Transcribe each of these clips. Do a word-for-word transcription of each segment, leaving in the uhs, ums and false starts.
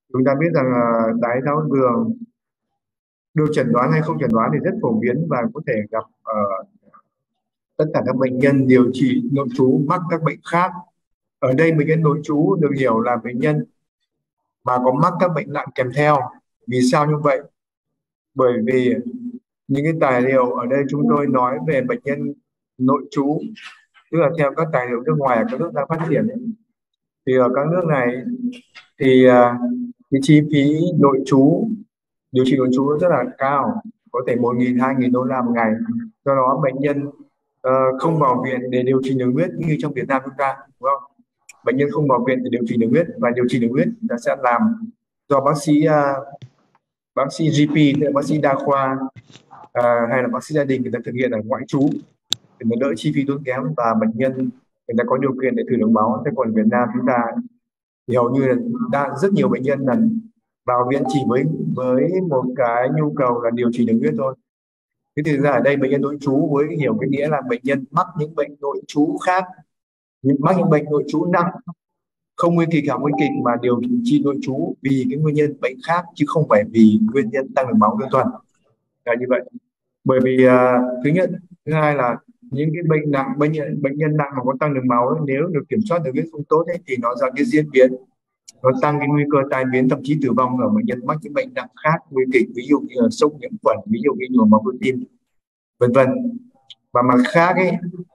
Chúng ta biết rằng là đái tháo đường được chẩn đoán hay không chẩn đoán thì rất phổ biến và có thể gặp ở tất cả các bệnh nhân điều trị nội trú mắc các bệnh khác. Ở đây bệnh nhân nội trú được hiểu là bệnh nhân mà có mắc các bệnh nặng kèm theo. Vì sao như vậy? Bởi vì những cái tài liệu ở đây chúng tôi nói về bệnh nhân nội trú, tức là theo các tài liệu nước ngoài ở các nước đang phát triển ấy, thì ở các nước này thì à, cái chi phí nội trú, điều trị nội trú rất là cao, có thể một nghìn hai nghìn đô la một ngày. Do đó bệnh nhân ờ, không vào viện để điều trị đường huyết như trong Việt Nam chúng ta, đúng không? Bệnh nhân không vào viện để điều trị đường huyết, và điều trị đường huyết ta sẽ làm do bác sĩ uh, bác sĩ giê pê, tức là bác sĩ đa khoa uh, hay là bác sĩ gia đình người ta thực hiện ở ngoại trú để nó đỡ chi phí tốn kém, và bệnh nhân người ta có điều kiện để thử đường máu. Thế còn Việt Nam chúng ta thì hầu như là đã rất nhiều bệnh nhân là vào viện chỉ với với một cái nhu cầu là điều trị đường huyết thôi. Thế thì ra ở đây bệnh nhân nội trú với hiểu cái nghĩa là bệnh nhân mắc những bệnh nội trú khác, mắc những bệnh nội trú nặng, không nguy kịch hoặc nguy kịch mà điều trị nội trú vì cái nguyên nhân bệnh khác chứ không phải vì nguyên nhân tăng đường máu đơn thuần là như vậy. Bởi vì uh, thứ nhất, thứ hai là những cái bệnh nặng, bệnh nhân bệnh nhân nặng mà có tăng đường máu ấy, nếu được kiểm soát đường huyết không tốt ấy, thì nó ra cái diễn biến, nó tăng cái nguy cơ tai biến, thậm chí tử vong ở bệnh nhân mắc những bệnh nặng khác nguy kịch, ví dụ như là sốc nhiễm khuẩn, ví dụ như nhồi máu cơ tim, vân vân. Và mặt khác ấy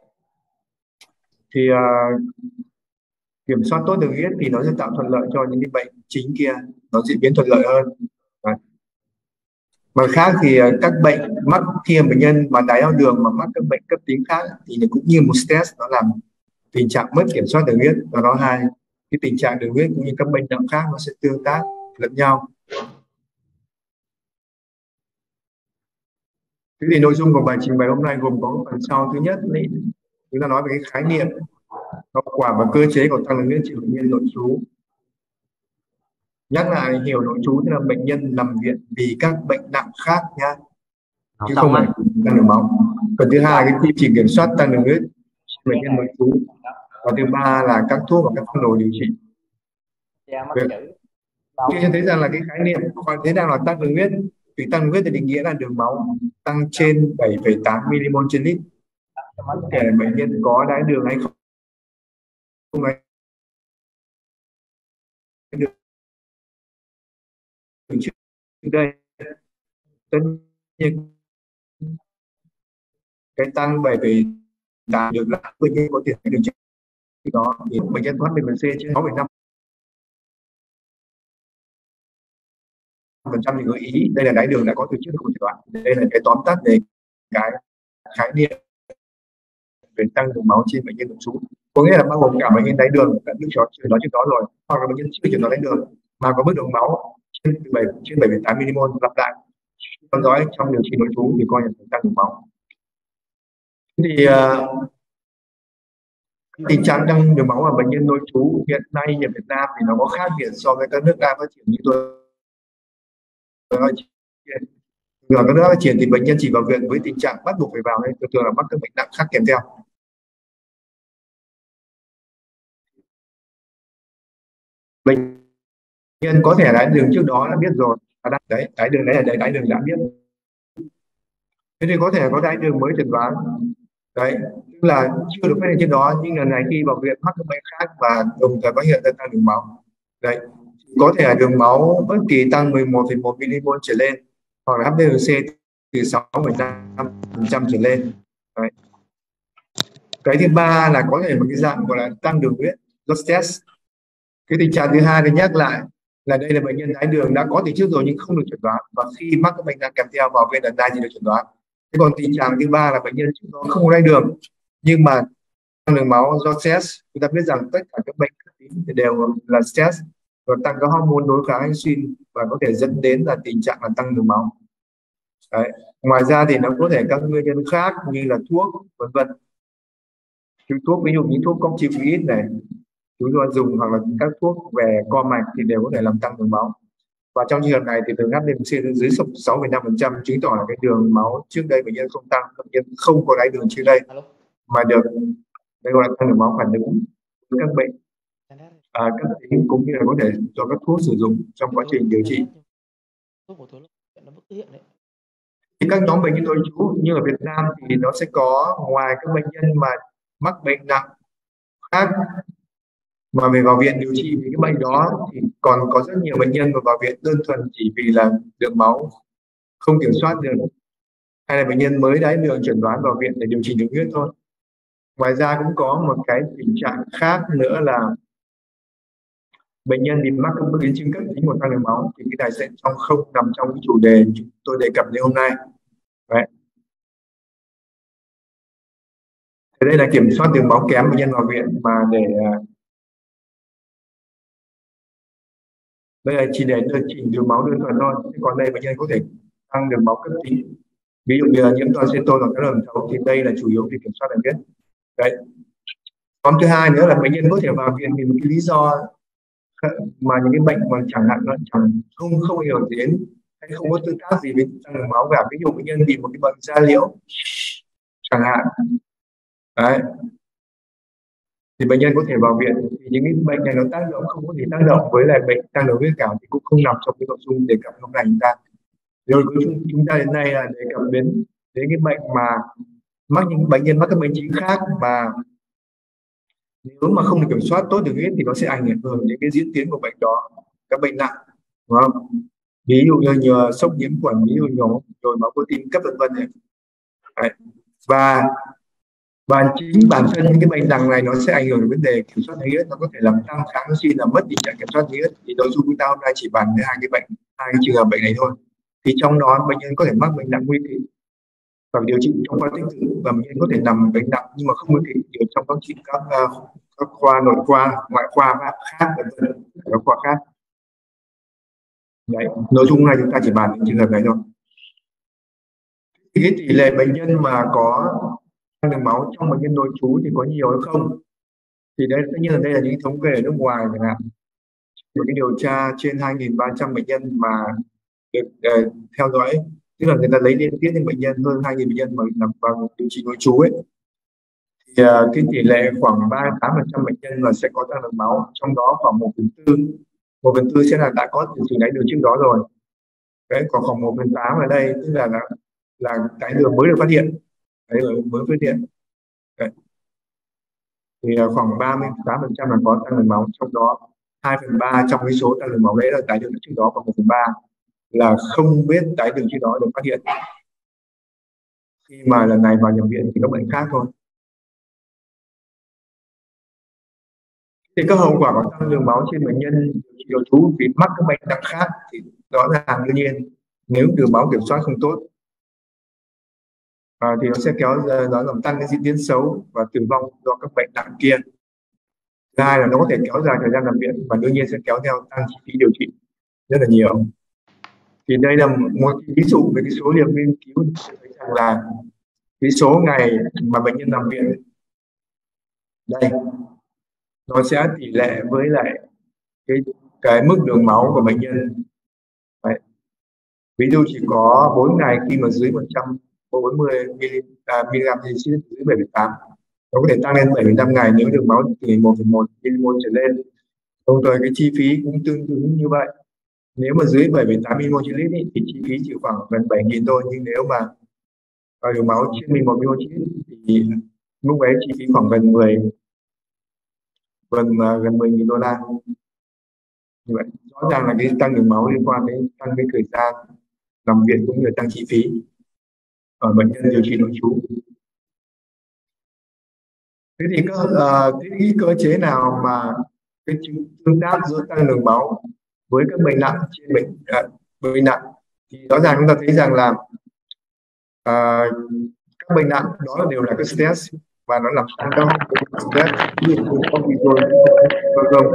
thì uh, kiểm soát tốt đường huyết thì nó sẽ tạo thuận lợi cho những cái bệnh chính kia nó diễn biến thuận lợi hơn. Đấy. Mặt khác thì uh, các bệnh mắc khi bệnh nhân mà đái tháo đường mà mắc các bệnh cấp tính khác thì cũng như một stress, nó làm tình trạng mất kiểm soát đường huyết, và nó hai cái tình trạng đường huyết cũng như các bệnh nặng khác nó sẽ tương tác lẫn nhau. Thế thì nội dung của bài trình bày hôm nay gồm có phần sau. Thứ nhất là chúng ta nói về cái khái niệm, hậu quả và cơ chế của tăng đường huyết trên bệnh nhân nội trú. Nhắc lại, hiểu nội trú tức là bệnh nhân nằm viện vì các bệnh nặng khác nhá, chứ không phải tăng đường máu. Phần thứ hai, cái quy trình kiểm soát tăng đường huyết bệnh nhân nội trú. Và thứ ba là các thuốc và các phác đồ điều trị. Khi thấy rằng là cái khái niệm còn thế nào là tăng đường huyết, thì tăng đường huyết thì định nghĩa là đường máu tăng trên bảy phẩy tám milimol trên lít. Bất kể bệnh nhân có đái đường hay không, không đái đường trước đây, tất nhiên cái tăng bảy phẩy tám được là bệnh nhân có tiền đường trước đó, thì bệnh nhân thoát vitamin C trên sáu phẩy năm phần trăm thì gợi ý đây là đái đường đã có từ trước không chẩn đoán. Đây là cái tóm tắt về cái khái niệm về tăng đường máu trên bệnh nhân nội trú, có nghĩa là bao gồm cả bệnh nhân đái đường đã được chẩn đoán trước đó rồi, hoặc là bệnh nhân chưa chẩn đoán đái đường mà có mức đường máu trên bảy trên bảy phẩy tám milimol. Lặp lại, theo dõi trong điều trị nội trú thì coi là tăng đường máu. Thì uh, tình trạng tăng đường máu ở bệnh nhân nội trú hiện nay ở Việt Nam thì nó có khác biệt so với các nước đang phát triển như tôi nói. Ở các nước phát triển thì bệnh nhân chỉ vào viện với tình trạng bắt buộc phải vào, nên thường thường là mắc các bệnh nặng khác kèm theo. Bệnh nhân có thể đái đường trước đó đã biết rồi, à, đấy đái đường đấy là đấy đái đường đã biết. Thế thì có thể có đái đường mới chẩn đoán, đấy tức là chưa được phát hiện trước đó, nhưng lần này khi vào viện mắc các bệnh khác và đồng thời phát hiện ra tăng đường máu, đấy có thể là đường máu bất kỳ tăng mười một phẩy một milimol trở lên, hoặc là hát bê a xê từ sáu phẩy năm phần trăm trở lên. Đấy. Cái thứ ba là có thể một cái dạng gọi là tăng đường huyết do stress. Cái tình trạng thứ hai thì nhắc lại là đây là bệnh nhân đái đường đã có từ trước rồi nhưng không được chẩn đoán, và khi mắc các bệnh nặng kèm theo vào viện lần này thì được chẩn đoán. Thế còn tình trạng thứ ba là bệnh nhân trước đó không có đái đường nhưng mà tăng đường máu do stress. Chúng ta biết rằng tất cả các bệnh thì đều là stress và tăng các hormone đối kháng insulin và có thể dẫn đến là tình trạng là tăng đường máu. Đấy. Ngoài ra thì nó có thể các nguyên nhân khác như là thuốc vân vân. Thuốc ví dụ như thuốc corticoid này chúng tôi dùng, hoặc là các thuốc về co mạch thì đều có thể làm tăng đường máu. Và trong trường hợp này thì đường hát bê a xê dưới sáu phẩy năm phần trăm chứng tỏ là cái đường máu trước đây bệnh nhân không tăng, bệnh nhân không có đái đường trước đây mà được đây gọi là tăng đường máu phản ứng với các bệnh à, cấp tính cũng như là có thể do các thuốc sử dụng trong quá trình điều trị. Thì các nhóm bệnh nhân nội trú như ở Việt Nam thì nó sẽ có, ngoài các bệnh nhân mà mắc bệnh nặng khác mà mình vào viện điều trị vì cái bệnh đó, thì còn có rất nhiều bệnh nhân mà vào viện đơn thuần chỉ vì là lượng máu không kiểm soát được, hay là bệnh nhân mới đái đường chẩn đoán vào viện để điều chỉnh đường huyết thôi. Ngoài ra cũng có một cái tình trạng khác nữa là bệnh nhân bị mắc các biến chứng cấp tính của tăng đường máu, thì cái này sẽ trong không nằm trong cái chủ đề chúng tôi đề cập đến hôm nay. Đấy. Thế đây là kiểm soát đường máu kém bệnh nhân vào viện mà để đây là chỉ để điều chỉnh đường máu đơn thuần thôi. Còn đây bệnh nhân có thể tăng đường máu cấp tính, ví dụ như là nhiễm toan acetone hoặc các đường thấu, thì đây là chủ yếu để kiểm soát đường huyết. Đấy. Còn thứ hai nữa là bệnh nhân có thể vào viện vì một cái lý do mà những cái bệnh mà chẳng hạn nó chẳng không không ảnh hưởng đến hay không có tương tác gì với tăng đường máu cả, ví dụ bệnh nhân bị một cái bệnh da liễu chẳng hạn. Đấy. Thì bệnh nhân có thể vào viện, thì những cái bệnh này nó tác động không có gì tác động với lại bệnh tăng đường huyết cả, thì cũng không nằm trong cái nội dung đề cập hôm nay chúng ta. Rồi chúng ta đến nay là đề cập đến đến cái bệnh mà mắc những bệnh nhân mắc các bệnh chính khác mà nếu mà không được kiểm soát tốt đường huyết thì nó sẽ ảnh hưởng đến cái diễn tiến của bệnh đó, các bệnh nặng, đúng không? Ví dụ như nhờ sốc nhiễm khuẩn, ví dụ nhồi nhồi máu cơ tim cấp vân vân này. Đấy. Và và chính bản thân những cái bệnh nặng này nó sẽ ảnh hưởng đến vấn đề kiểm soát đường huyết, nó có thể làm tăng kháng oxy, làm mất tình trạng kiểm soát đường huyết. Thì nội dung chúng ta hôm nay chỉ bàn đến hai cái bệnh, hai cái trường hợp bệnh này thôi. Thì trong đó bệnh nhân có thể mắc bệnh nặng nguy kịch và điều trị trong khoa tích cực, và bệnh nhân có thể nằm bệnh nặng nhưng mà không có kịch điều trong các trị các, uh, các khoa nội khoa, ngoại khoa khác, các khoa khác. Đấy, nội dung này chúng ta chỉ bàn đến trường hợp này thôi. Thì cái tỷ lệ bệnh nhân mà có tăng đường máu trong bệnh nhân nội trú thì có nhiều hay không? Thì đây tất nhiên là đây là những thống kê ở nước ngoài chẳng hạn. Một cái điều tra trên hai nghìn ba trăm bệnh nhân mà được uh, theo dõi, tức là người ta lấy liên tiếp những bệnh nhân hơn hai nghìn bệnh nhân mà nằm vào điều trị nội trú ấy, thì uh, cái tỷ lệ khoảng ba mươi tám phần trăm bệnh nhân là sẽ có tăng đường máu, trong đó khoảng một phần tư một phần tư sẽ là đã có tiền sử đái đường trước đó rồi. Đấy, còn khoảng một phần tám ở đây tức là là, là đái đường mới được phát hiện, đấy là mới phát hiện. Đấy. Thì uh, khoảng ba mươi tám phần trăm là có tăng đường máu, trong đó hai phần ba trong cái số tăng đường máu đấy là đái đường trước đó, còn một phần ba là không biết đái đường trước đó được phát hiện. Khi mà lần này vào nhập viện thì các bệnh khác thôi. Thì các hậu quả của tăng đường máu trên bệnh nhân điều trú vì mắc các bệnh nặng khác thì rõ ràng đương nhiên nếu đường máu kiểm soát không tốt à, thì nó sẽ kéo nó làm tăng cái diễn tiến xấu và tử vong do các bệnh nặng kia. Thứ hai là nó có thể kéo dài thời gian nằm viện và đương nhiên sẽ kéo theo tăng chi phí điều trị rất là nhiều. Thì đây là một ví dụ về cái số liệu nghiên cứu thấy rằng là cái số ngày mà bệnh nhân nằm viện đây nó sẽ tỷ lệ với lại cái cái mức đường máu của bệnh nhân. Đấy. Ví dụ chỉ có bốn ngày khi mà dưới một trăm bốn mươi mi-li-gam trên dưới bảy mươi tám, nó có thể tăng lên bảy mươi lăm ngày nếu đường máu từ một phẩy một mi-li-mol trở lên. Đồng thời cái chi phí cũng tương tự như vậy. Nếu mà dưới bảy mươi tám mi-li-mol trên lít thì chi phí chỉ khoảng gần bảy nghìn thôi, nhưng nếu mà đường máu trên mười một mi-li-mol trên lít thì lúc ấy chi phí khoảng gần mười gần gần mười nghìn đô la. Như vậy rõ ràng là cái tăng đường máu liên quan đến tăng cái thời gian nằm viện cũng như tăng chi phí ở bệnh nhân điều trị nội trú. Thế thì có uh, cái cơ chế nào mà cái tương tác giữa tăng đường máu với các bệnh nặng trên bệnh uh, bệnh nặng? Thì rõ ràng chúng ta thấy rằng là uh, các bệnh nặng đó đều là cái stress và nó làm tăng các stress như cortisol vân vân,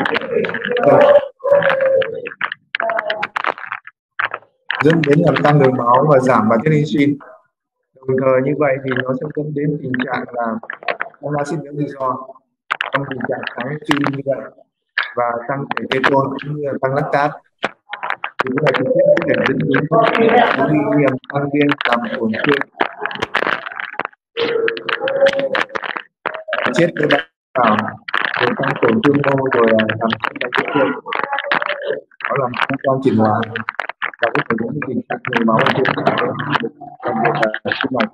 dẫn đến làm tăng đường máu và giảm bài tiết insulin. Đồng thời như vậy thì nó sẽ dẫn đến tình trạng là tăng axit béo tự do trong tình trạng kháng insulin như vậy, và tăng thể ketone cũng như là tăng lactate, thì cái này trực tiếp có thể dẫn đến nguy hiểm tăng điên làm tổn thương chết tế bào rồi tăng tổn thương mô rồi là làm cho cái vết thương nó làm tăng quan chuyển hóa và có thể dẫn đến tình trạng nhồi máu ở trên các cái đặc biệt là tim mạch.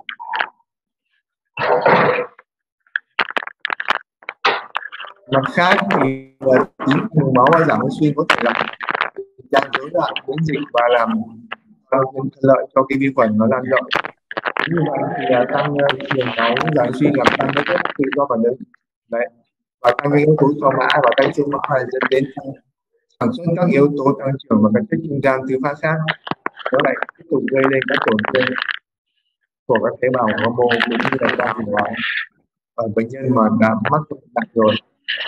Mặt khác thì tính nhồi máu hay giảm oxy có thể làm tình trạng rối loạn miễn dịch và làm thuận lợi cho cái vi khuẩn nó lan rộng. Như vậy thì tăng nhồi máu giảm oxy làm tăng cái chất tự do phản ứng đấy, và tăng cái yếu tố do mã và tay chân mã này dẫn đến sản xuất các yếu tố tăng trưởng và các chất trung gian thứ phát khác, nó lại tiếp tục gây lên các tổn thương của các tế bào hormone cũng như là quan chuyển hóa ở bệnh nhân mà đã mắc bệnh nặng rồi.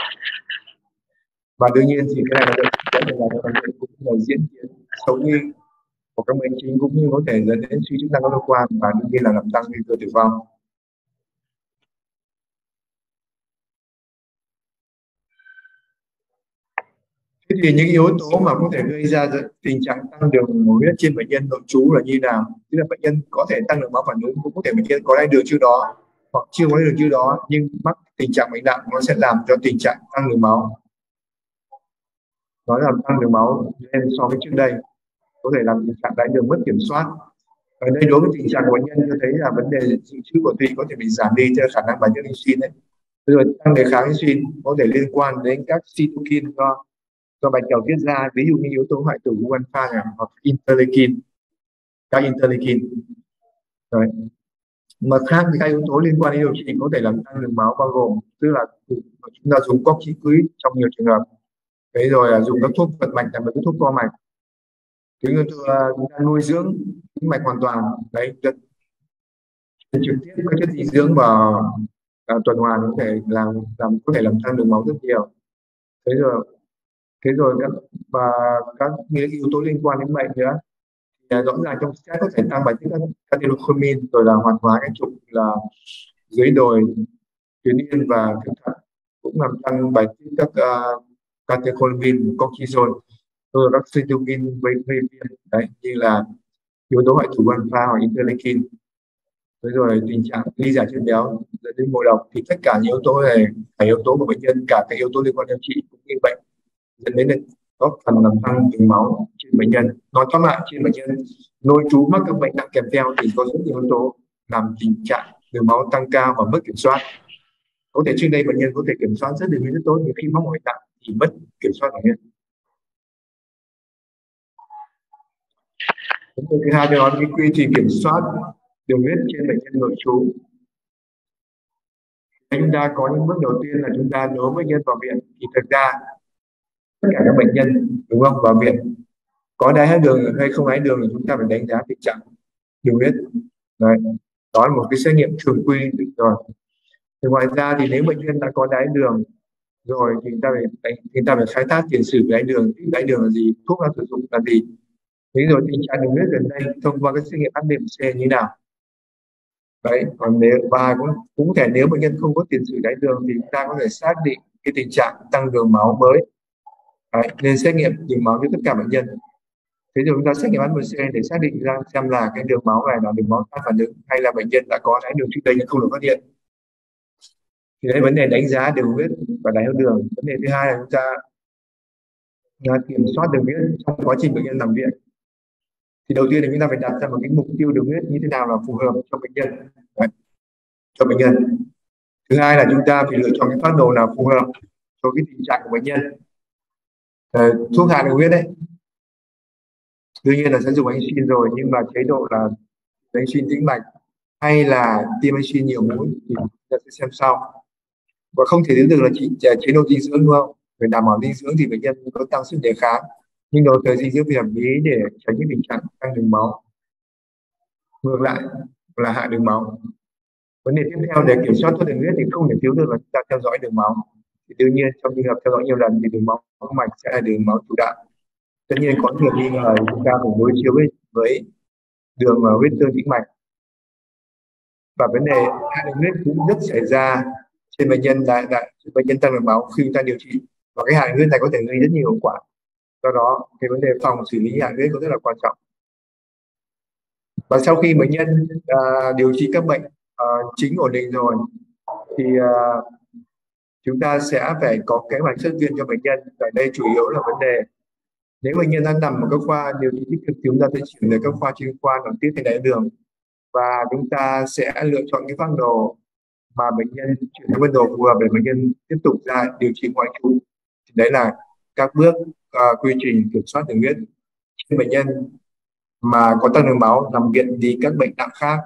Và đương nhiên thì cái này nó sẽ là bệnh nhân cũng là diễn tiến xấu đi của các bệnh chính cũng như có thể dẫn đến suy chức năng các cơ quan và đương nhiên là làm tăng nguy cơ tử vong. Thế thì những yếu tố mà có thể gây ra tình trạng tăng đường huyết trên bệnh nhân nội trú là như nào? Tức là bệnh nhân có thể tăng đường máu phản ứng, cũng có thể bệnh nhân có đái đường trước đó hoặc chưa có đái đường trước đó nhưng mắc tình trạng bệnh nặng nó sẽ làm cho tình trạng tăng đường máu, nó làm tăng đường máu lên so với trước đây, có thể làm tình trạng đái đường mất kiểm soát. Ở đây đối với tình trạng của bệnh nhân tôi thấy là vấn đề dự trữ của tụy có thể bị giảm đi theo khả năng bài tiết insulin đấy. Rồi tăng đề kháng insulin có thể liên quan đến các cytokine do do bạch cầu tiết ra, ví dụ như yếu tố hoại tử u alpha này, hoặc interleukin, các interleukin. Đấy. Mặt khác thì các yếu tố liên quan đến điều trị có thể làm tăng đường máu bao gồm tức là chúng ta dùng corticoid trong nhiều trường hợp, thế rồi là dùng các thuốc vận mạch là các thuốc co mạch, thế như chúng ta nuôi dưỡng tĩnh mạch hoàn toàn đấy, trực tiếp các chất dinh dưỡng vào uh, tuần hoàn có thể làm làm có thể làm tăng đường máu rất nhiều. Thế rồi thế rồi các và các yếu tố liên quan đến bệnh nữa thì rõ ràng trong stress có thể tăng bài tiết catecholamine, rồi là hoạt hóa cái trục là dưới đồi tuyến yên và thượng thận, cũng làm tăng bài tiết các uh, catecholamine, cortisol, rồi các cytokine gây gây viêm đấy, như là yếu tố hoại tử alpha hoặc interleukin. Thế rồi tình trạng ly giải chất béo dẫn đến ngộ độc, thì tất cả những yếu tố này là yếu tố của bệnh nhân, cả các yếu tố liên quan đến trị cũng như bệnh dẫn đến góp phần làm tăng đường máu trên bệnh nhân. Nói tóm lại, trên bệnh nhân nội trú mắc các bệnh nặng kèm theo thì có rất nhiều yếu tố làm tình trạng đường máu tăng cao và mất kiểm soát. Có thể trước đây bệnh nhân có thể kiểm soát rất đường huyết rất tốt, nhưng khi mắc bệnh nặng thì mất kiểm soát đường huyết. Thứ hai cho nó cái quy trình kiểm soát đường huyết trên bệnh nhân nội trú. Chúng ta có những bước đầu tiên là chúng ta đưa bệnh nhân vào viện, thì thực ra tất cả các bệnh nhân đúng không vào viện có đái đường hay không đái đường thì chúng ta phải đánh giá tình trạng đường huyết. Đấy, đó là một cái xét nghiệm thường quy rồi. Thì ngoài ra thì nếu bệnh nhân đã có đái đường rồi thì chúng ta phải đánh, chúng ta phải khai thác tiền sử đái đường, đái đường là gì, thuốc đang sử dụng là gì, ví dụ tình trạng đường huyết gần đây thông qua cái xét nghiệm hát bê một xê như nào. Đấy, còn nếu và cũng cũng thể nếu bệnh nhân không có tiền sử đái đường thì chúng ta có thể xác định cái tình trạng tăng đường máu mới. Đấy, nên xét nghiệm đường máu cho tất cả bệnh nhân. Thế rồi chúng ta xét nghiệm hát bê một xê để xác định ra xem là cái đường máu này là đường máu tăng phản ứng hay là bệnh nhân đã có đái đường trước đây nhưng không được phát hiện. Thì đấy vấn đề đánh giá đường huyết và đái tháo đường. Vấn đề thứ hai là chúng ta là kiểm soát đường huyết trong quá trình bệnh nhân nằm viện. Thì đầu tiên là chúng ta phải đặt ra một cái mục tiêu đường huyết như thế nào là phù hợp cho bệnh nhân. Đấy, cho bệnh nhân. Thứ hai là chúng ta phải lựa chọn cái phác đồ nào phù hợp cho cái tình trạng của bệnh nhân. Ờ, thuốc hạ đường huyết đấy, đương nhiên là sẽ dùng insulin rồi, nhưng mà chế độ là insulin tĩnh mạch hay là tiêm insulin nhiều mũi thì chúng ta sẽ xem sau. Và không thể đến được là chỉ chế độ dinh dưỡng đúng không? Phải đảm bảo dinh dưỡng thì bệnh nhân có tăng sức đề kháng, nhưng đồng thời dinh dưỡng phải hợp lý để tránh cái tình trạng tăng đường máu. Ngược lại là hạ đường máu. Vấn đề tiếp theo để kiểm soát tốt đường huyết thì không thể thiếu được là chúng ta theo dõi đường máu. Thì đương nhiên trong trường hợp theo dõi nhiều lần thì đường máu mạch sẽ là đường máu chủ đạo. Tất nhiên có trường nghi ngờ chúng ta phải đối chiếu với, với đường huyết tương tĩnh mạch. Và vấn đề hạ đường huyết cũng rất xảy ra trên bệnh nhân đại, đại bệnh nhân tăng đường máu khi chúng ta điều trị, và cái hạ đường huyết này có thể gây rất nhiều hậu quả. Do đó cái vấn đề phòng xử lý hạ đường huyết cũng rất là quan trọng. Và sau khi bệnh nhân uh, điều trị các bệnh uh, chính ổn định rồi thì uh, chúng ta sẽ phải có kế hoạch xuất viện cho bệnh nhân. Tại đây chủ yếu là vấn đề nếu bệnh nhân đang nằm ở các khoa điều trị tích cực thì chúng ta sẽ chuyển về các khoa chuyên khoa nội tiết hay đái đường, và chúng ta sẽ lựa chọn cái phác đồ mà bệnh nhân chuyển sang phác đồ phù hợp để bệnh nhân tiếp tục ra điều trị ngoại trú. Đấy là các bước uh, quy trình kiểm soát đường huyết trên bệnh nhân mà có tăng đường máu nằm viện vì các bệnh nặng khác.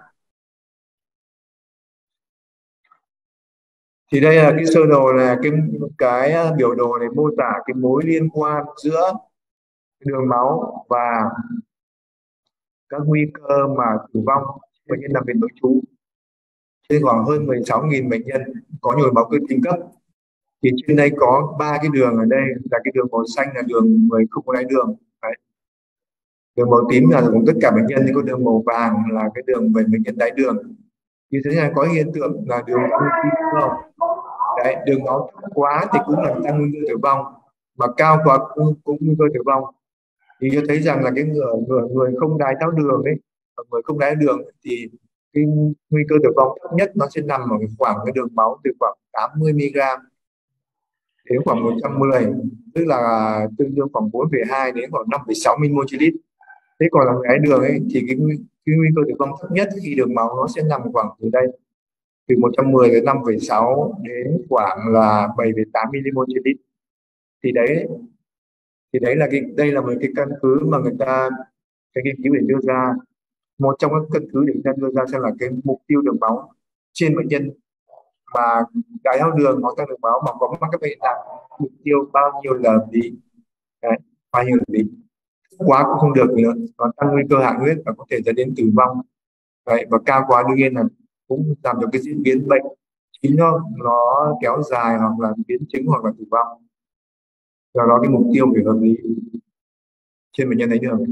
Thì đây là cái sơ đồ này, cái cái biểu đồ này mô tả cái mối liên quan giữa đường máu và các nguy cơ mà tử vong bệnh nhân nằm viện nội trú. Trên khoảng hơn mười sáu nghìn bệnh nhân có nhồi máu cơ tim cấp, thì trên đây có ba cái đường. Ở đây là cái đường màu xanh là đường người không có đái đường. Đấy. Đường màu tím là của tất cả bệnh nhân, thì có đường màu vàng là cái đường về bệnh nhân đái đường. Thì thế là có hiện tượng là đường không? Đấy, đường máu thấp quá thì cũng làm tăng nguy cơ tử vong, mà cao quá cũng, cũng nguy cơ tử vong. Thì cho thấy rằng là cái người người, người không đái tháo đường ấy, người không đái đường thì cái nguy cơ tử vong thấp nhất nó sẽ nằm ở khoảng cái đường máu từ khoảng tám mươi mi-li-gam đến khoảng một trăm mười, tức là tương đương khoảng bốn phẩy hai đến khoảng năm phẩy sáu mi-li-mol trên lít. Thế còn là đái đường ấy thì cái, cái nguy cơ tử vong thấp nhất khi đường máu nó sẽ nằm khoảng từ đây, từ một trăm mười đến năm phẩy sáu đến khoảng là bảy phẩy tám mi-li-mol trên lít. Thì đấy thì đấy là cái đây là một cái căn cứ mà người ta cái nghiên cứu để đưa ra, một trong các căn cứ để người ta đưa ra xem là cái mục tiêu đường máu trên bệnh nhân mà đái tháo đường hoặc tăng đường máu mà có mắc các bệnh nặng, mục tiêu bao nhiêu là hợp lý. Đấy, bao nhiêu là hợp lý, quá cũng không được nữa, nó tăng nguy cơ hạ huyết và có thể dẫn đến tử vong. Đấy, và cao quá đương nhiên là cũng làm cho cái diễn biến bệnh chính nó nó kéo dài hoặc là biến chứng hoặc là tử vong. Do đó cái mục tiêu phải hợp lý trên bệnh nhân đái đường.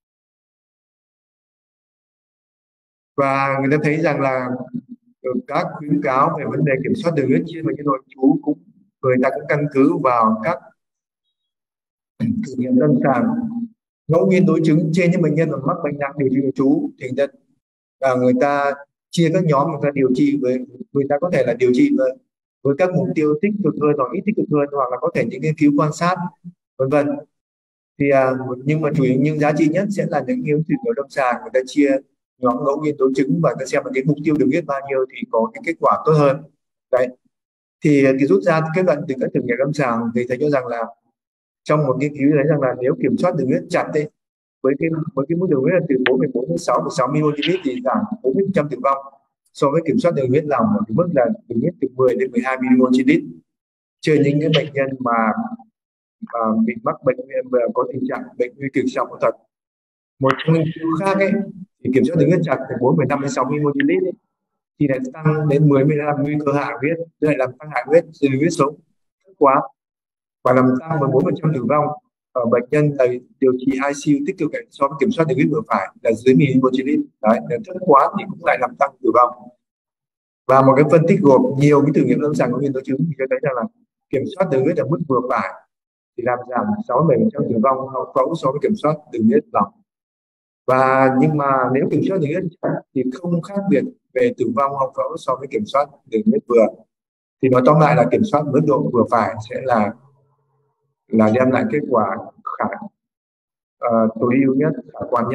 Và người ta thấy rằng là các khuyến cáo về vấn đề kiểm soát đường huyết trên bệnh nhân nội trú cũng người ta cũng căn cứ vào các thử nghiệm lâm sàng ngẫu nhiên đối chứng trên những bệnh nhân mắc bệnh nặng điều trị nội trú. Thì người ta, và người ta chia các nhóm, người ta điều trị với người ta có thể là điều trị với, với các mục tiêu tích cực hơn hoặc ít tích cực hơn, hoặc là có thể những nghiên cứu quan sát vân vân. Thì à, nhưng mà chủ yếu những giá trị nhất sẽ là những nghiên cứu lâm sàng, người ta chia nhóm ngẫu nhiên đối chứng và ta xem là cái mục tiêu đường huyết bao nhiêu thì có cái kết quả tốt hơn. Đấy, thì thì rút ra kết luận từ các thử nghiệm lâm sàng thì thấy cho rằng là trong một nghiên cứu thấy rằng là nếu kiểm soát đường huyết chặt ấy, với cái với cái mức đường huyết là từ bốn phẩy bốn đến sáu phẩy sáu mi-li-mol trên lít thì giảm bốn mươi phần trăm tử vong, so với kiểm soát đường huyết lỏng ở cái mức là đường huyết từ mười đến mười hai mi-li-mol trên lít trên những cái bệnh nhân mà uh, bị mắc bệnh và có tình trạng bệnh nguy kịch sau phẫu thuật. Một trong nghiên cứu khác ấy thì kiểm soát đường huyết chặt từ bốn phẩy năm đến sáu mi-li-mol trên lít ấy, thì lại tăng đến mười phần trăm nguy cơ hạ huyết, lại làm tăng hạ huyết, dưới huyết sống quá, và làm tăng mười bốn phần trăm tử vong ở bệnh nhân là điều trị i xê u tích cực so với kiểm soát đường huyết vừa phải là dưới mi-li-mol trên lít. Đấy, thấp quá thì cũng lại làm tăng tử vong. Và một cái phân tích gồm nhiều cái thử nghiệm lâm sàng ngẫu nhiên đối chứng thì cho thấy rằng là kiểm soát đường huyết ở mức vừa phải thì làm giảm sáu mươi bảy phần trăm tử vong hậu phẫu so với kiểm soát đường huyết lỏng. Và nhưng mà nếu kiểm soát đường huyết thì không khác biệt về tử vong hậu phẫu so với kiểm soát đường huyết vừa. Thì nói tóm lại là kiểm soát mức độ vừa phải sẽ là là đem lại kết quả khả uh, tối ưu nhất, khả quan nhất.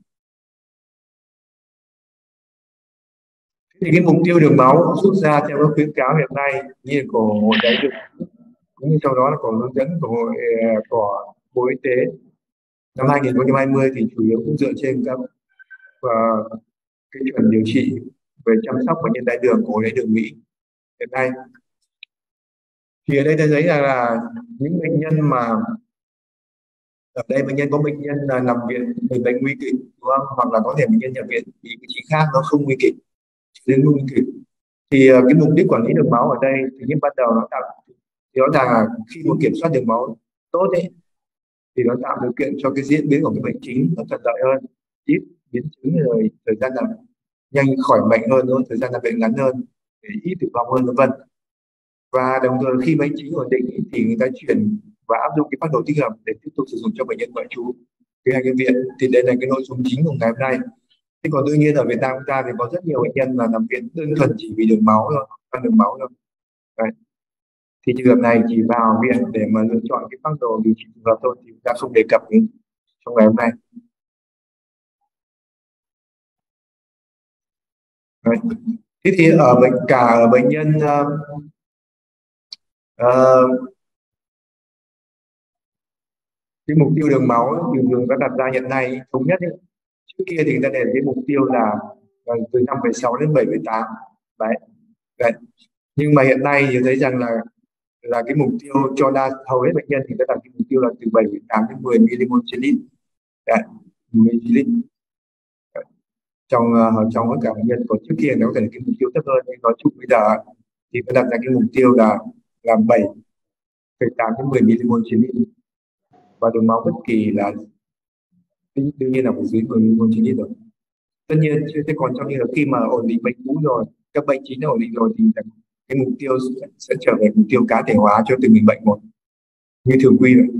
Thì cái mục tiêu đường máu rút ra theo các khuyến cáo hiện nay như của Hội Đái đường cũng như sau đó là của hướng dẫn của hội của Bộ Y tế năm hai nghìn không trăm hai mươi thì chủ yếu cũng dựa trên các uh, cái chuẩn điều trị về chăm sóc bệnh nhân đái đường của Hội Đái đường Mỹ hiện nay. Thì ở đây ta thấy là, là những bệnh nhân mà ở đây bệnh nhân có bệnh nhân là nằm viện vì bệnh nguy kịch, đúng không? Hoặc là có thể bệnh nhân nhập viện vì cái gì khác nó không nguy kịch đến nguy kịch, thì uh, cái mục đích quản lý đường máu ở đây thì như ban đầu nó tạo rõ ràng là khi mà kiểm soát đường máu tốt ấy thì nó tạo điều kiện cho cái diễn biến của cái bệnh chính nó thuận lợi hơn, ít biến chứng, rồi thời gian là nhanh khỏi bệnh hơn nữa, thời gian là bệnh ngắn hơn, để ít tử vong hơn, vân vân. Và đồng thời khi bệnh chính ổn định thì người ta chuyển và áp dụng cái phác đồ thích hợp để tiếp tục sử dụng cho bệnh nhân ngoại trú khi hành viện. Thì đây là cái nội dung chính của ngày hôm nay. Thế còn đương nhiên ở Việt Nam chúng ta thì có rất nhiều bệnh nhân là nằm viện đơn thuần chỉ vì đường máu thôi, ăn đường máu thôi. Đấy. Thì trường hợp này chỉ vào viện để mà lựa chọn cái phác đồ điều trị phù hợp thôi, thì chúng ta không đề cập đến trong ngày hôm nay. Đấy. Thế thì ở bệnh cả ở bệnh nhân uh, uh, cái mục tiêu đường máu thường thường đã đặt ra hiện nay thống nhất ấy. Trước kia thì người ta để cái mục tiêu là, là từ năm phẩy sáu đến bảy phẩy tám. Đấy. Đấy. Nhưng mà hiện nay thì thấy rằng là là cái mục tiêu cho đa hầu hết bệnh nhân thì đã đặt cái mục tiêu là từ bảy phẩy tám đến mười milimol trên lít. Đấy. mười lít. Trong uh, trong tất cả bệnh nhân, còn trước kia nó có thể là cái mục tiêu thấp hơn, nhưng nói chung bây giờ thì nó đặt ra cái mục tiêu là là bảy phẩy tám đến mười milimol trên lít, và đường máu bất kỳ là đương nhiên là phải dưới mười milimol trên lít rồi. Tất nhiên thế còn trong như là khi mà ổn định bệnh cũ rồi, các bệnh chính đã ổn định rồi, thì cái mục tiêu sẽ, sẽ trở về mục tiêu cá thể hóa cho từng người bệnh một, như thường quy vậy.